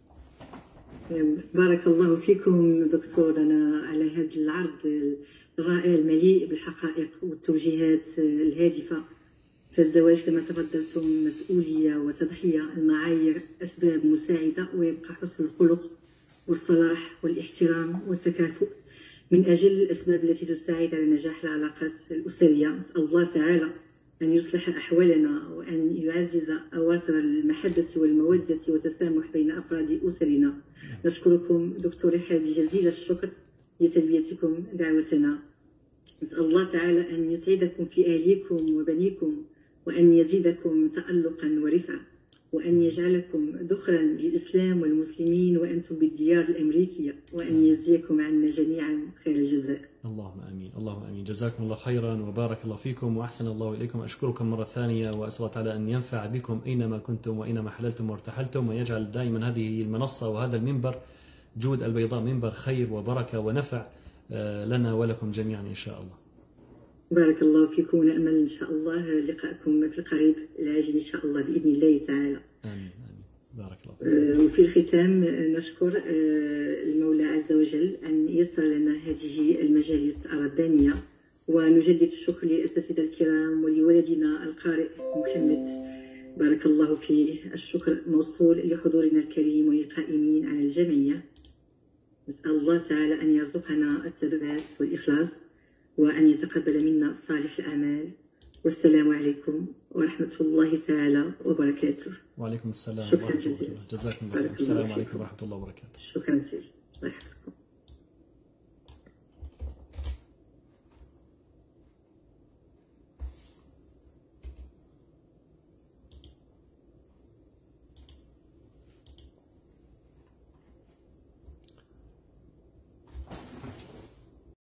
بارك الله فيكم دكتورنا على هذا العرض الرائع المليء بالحقائق والتوجيهات الهادفة. فالزواج كما تفضلتم مسؤولية وتضحية، المعايير أسباب مساعدة، ويبقى حسن الخلق والصلاح والاحترام والتكافؤ من أجل الأسباب التي تساعد على نجاح العلاقات الأسرية. نسأل الله تعالى أن يصلح أحوالنا وأن يعزز أواصر المحبة والمودة والتسامح بين أفراد أسرنا. نشكركم دكتور حابي جزيل الشكر لتلبيتكم دعوتنا. نسأل الله تعالى أن يسعدكم في أهليكم وبنيكم، وأن يزيدكم تألقا ورفعة، وأن يجعلكم ذخرا للإسلام والمسلمين وأنتم بالديار الأمريكية، وأن يجزيكم عنا جميعا خير الجزاء. اللهم امين، اللهم امين. جزاكم الله خيرا وبارك الله فيكم واحسن الله اليكم. اشكركم مره ثانيه، واسال الله تعالى ان ينفع بكم اينما كنتم واينما حللتم وارتحلتم، ويجعل دائما هذه المنصه وهذا المنبر جود البيضاء منبر خير وبركه ونفع لنا ولكم جميعا ان شاء الله. بارك الله فيكم، ونأمل ان شاء الله لقاءكم في القريب العاجل ان شاء الله باذن الله تعالى. امين امين. بارك الله فيكم. وفي الختام نشكر المولى عز وجل أن يسر لنا هذه المجالس الربانية، ونجدد الشكر للأساتذة الكرام ولولدنا القارئ محمد، بارك الله فيه. الشكر موصول لحضورنا الكريم وللقائمين على الجمعية. نسأل الله تعالى أن يرزقنا الثبات والإخلاص، وأن يتقبل منا صالح الأعمال. والسلام عليكم ورحمة الله تعالى وبركاته. وعليكم السلام ورحمة الله. جزاكم الله. السلام عليكم ورحمة الله وبركاته. شكرا جزيلا. الله يحفظك.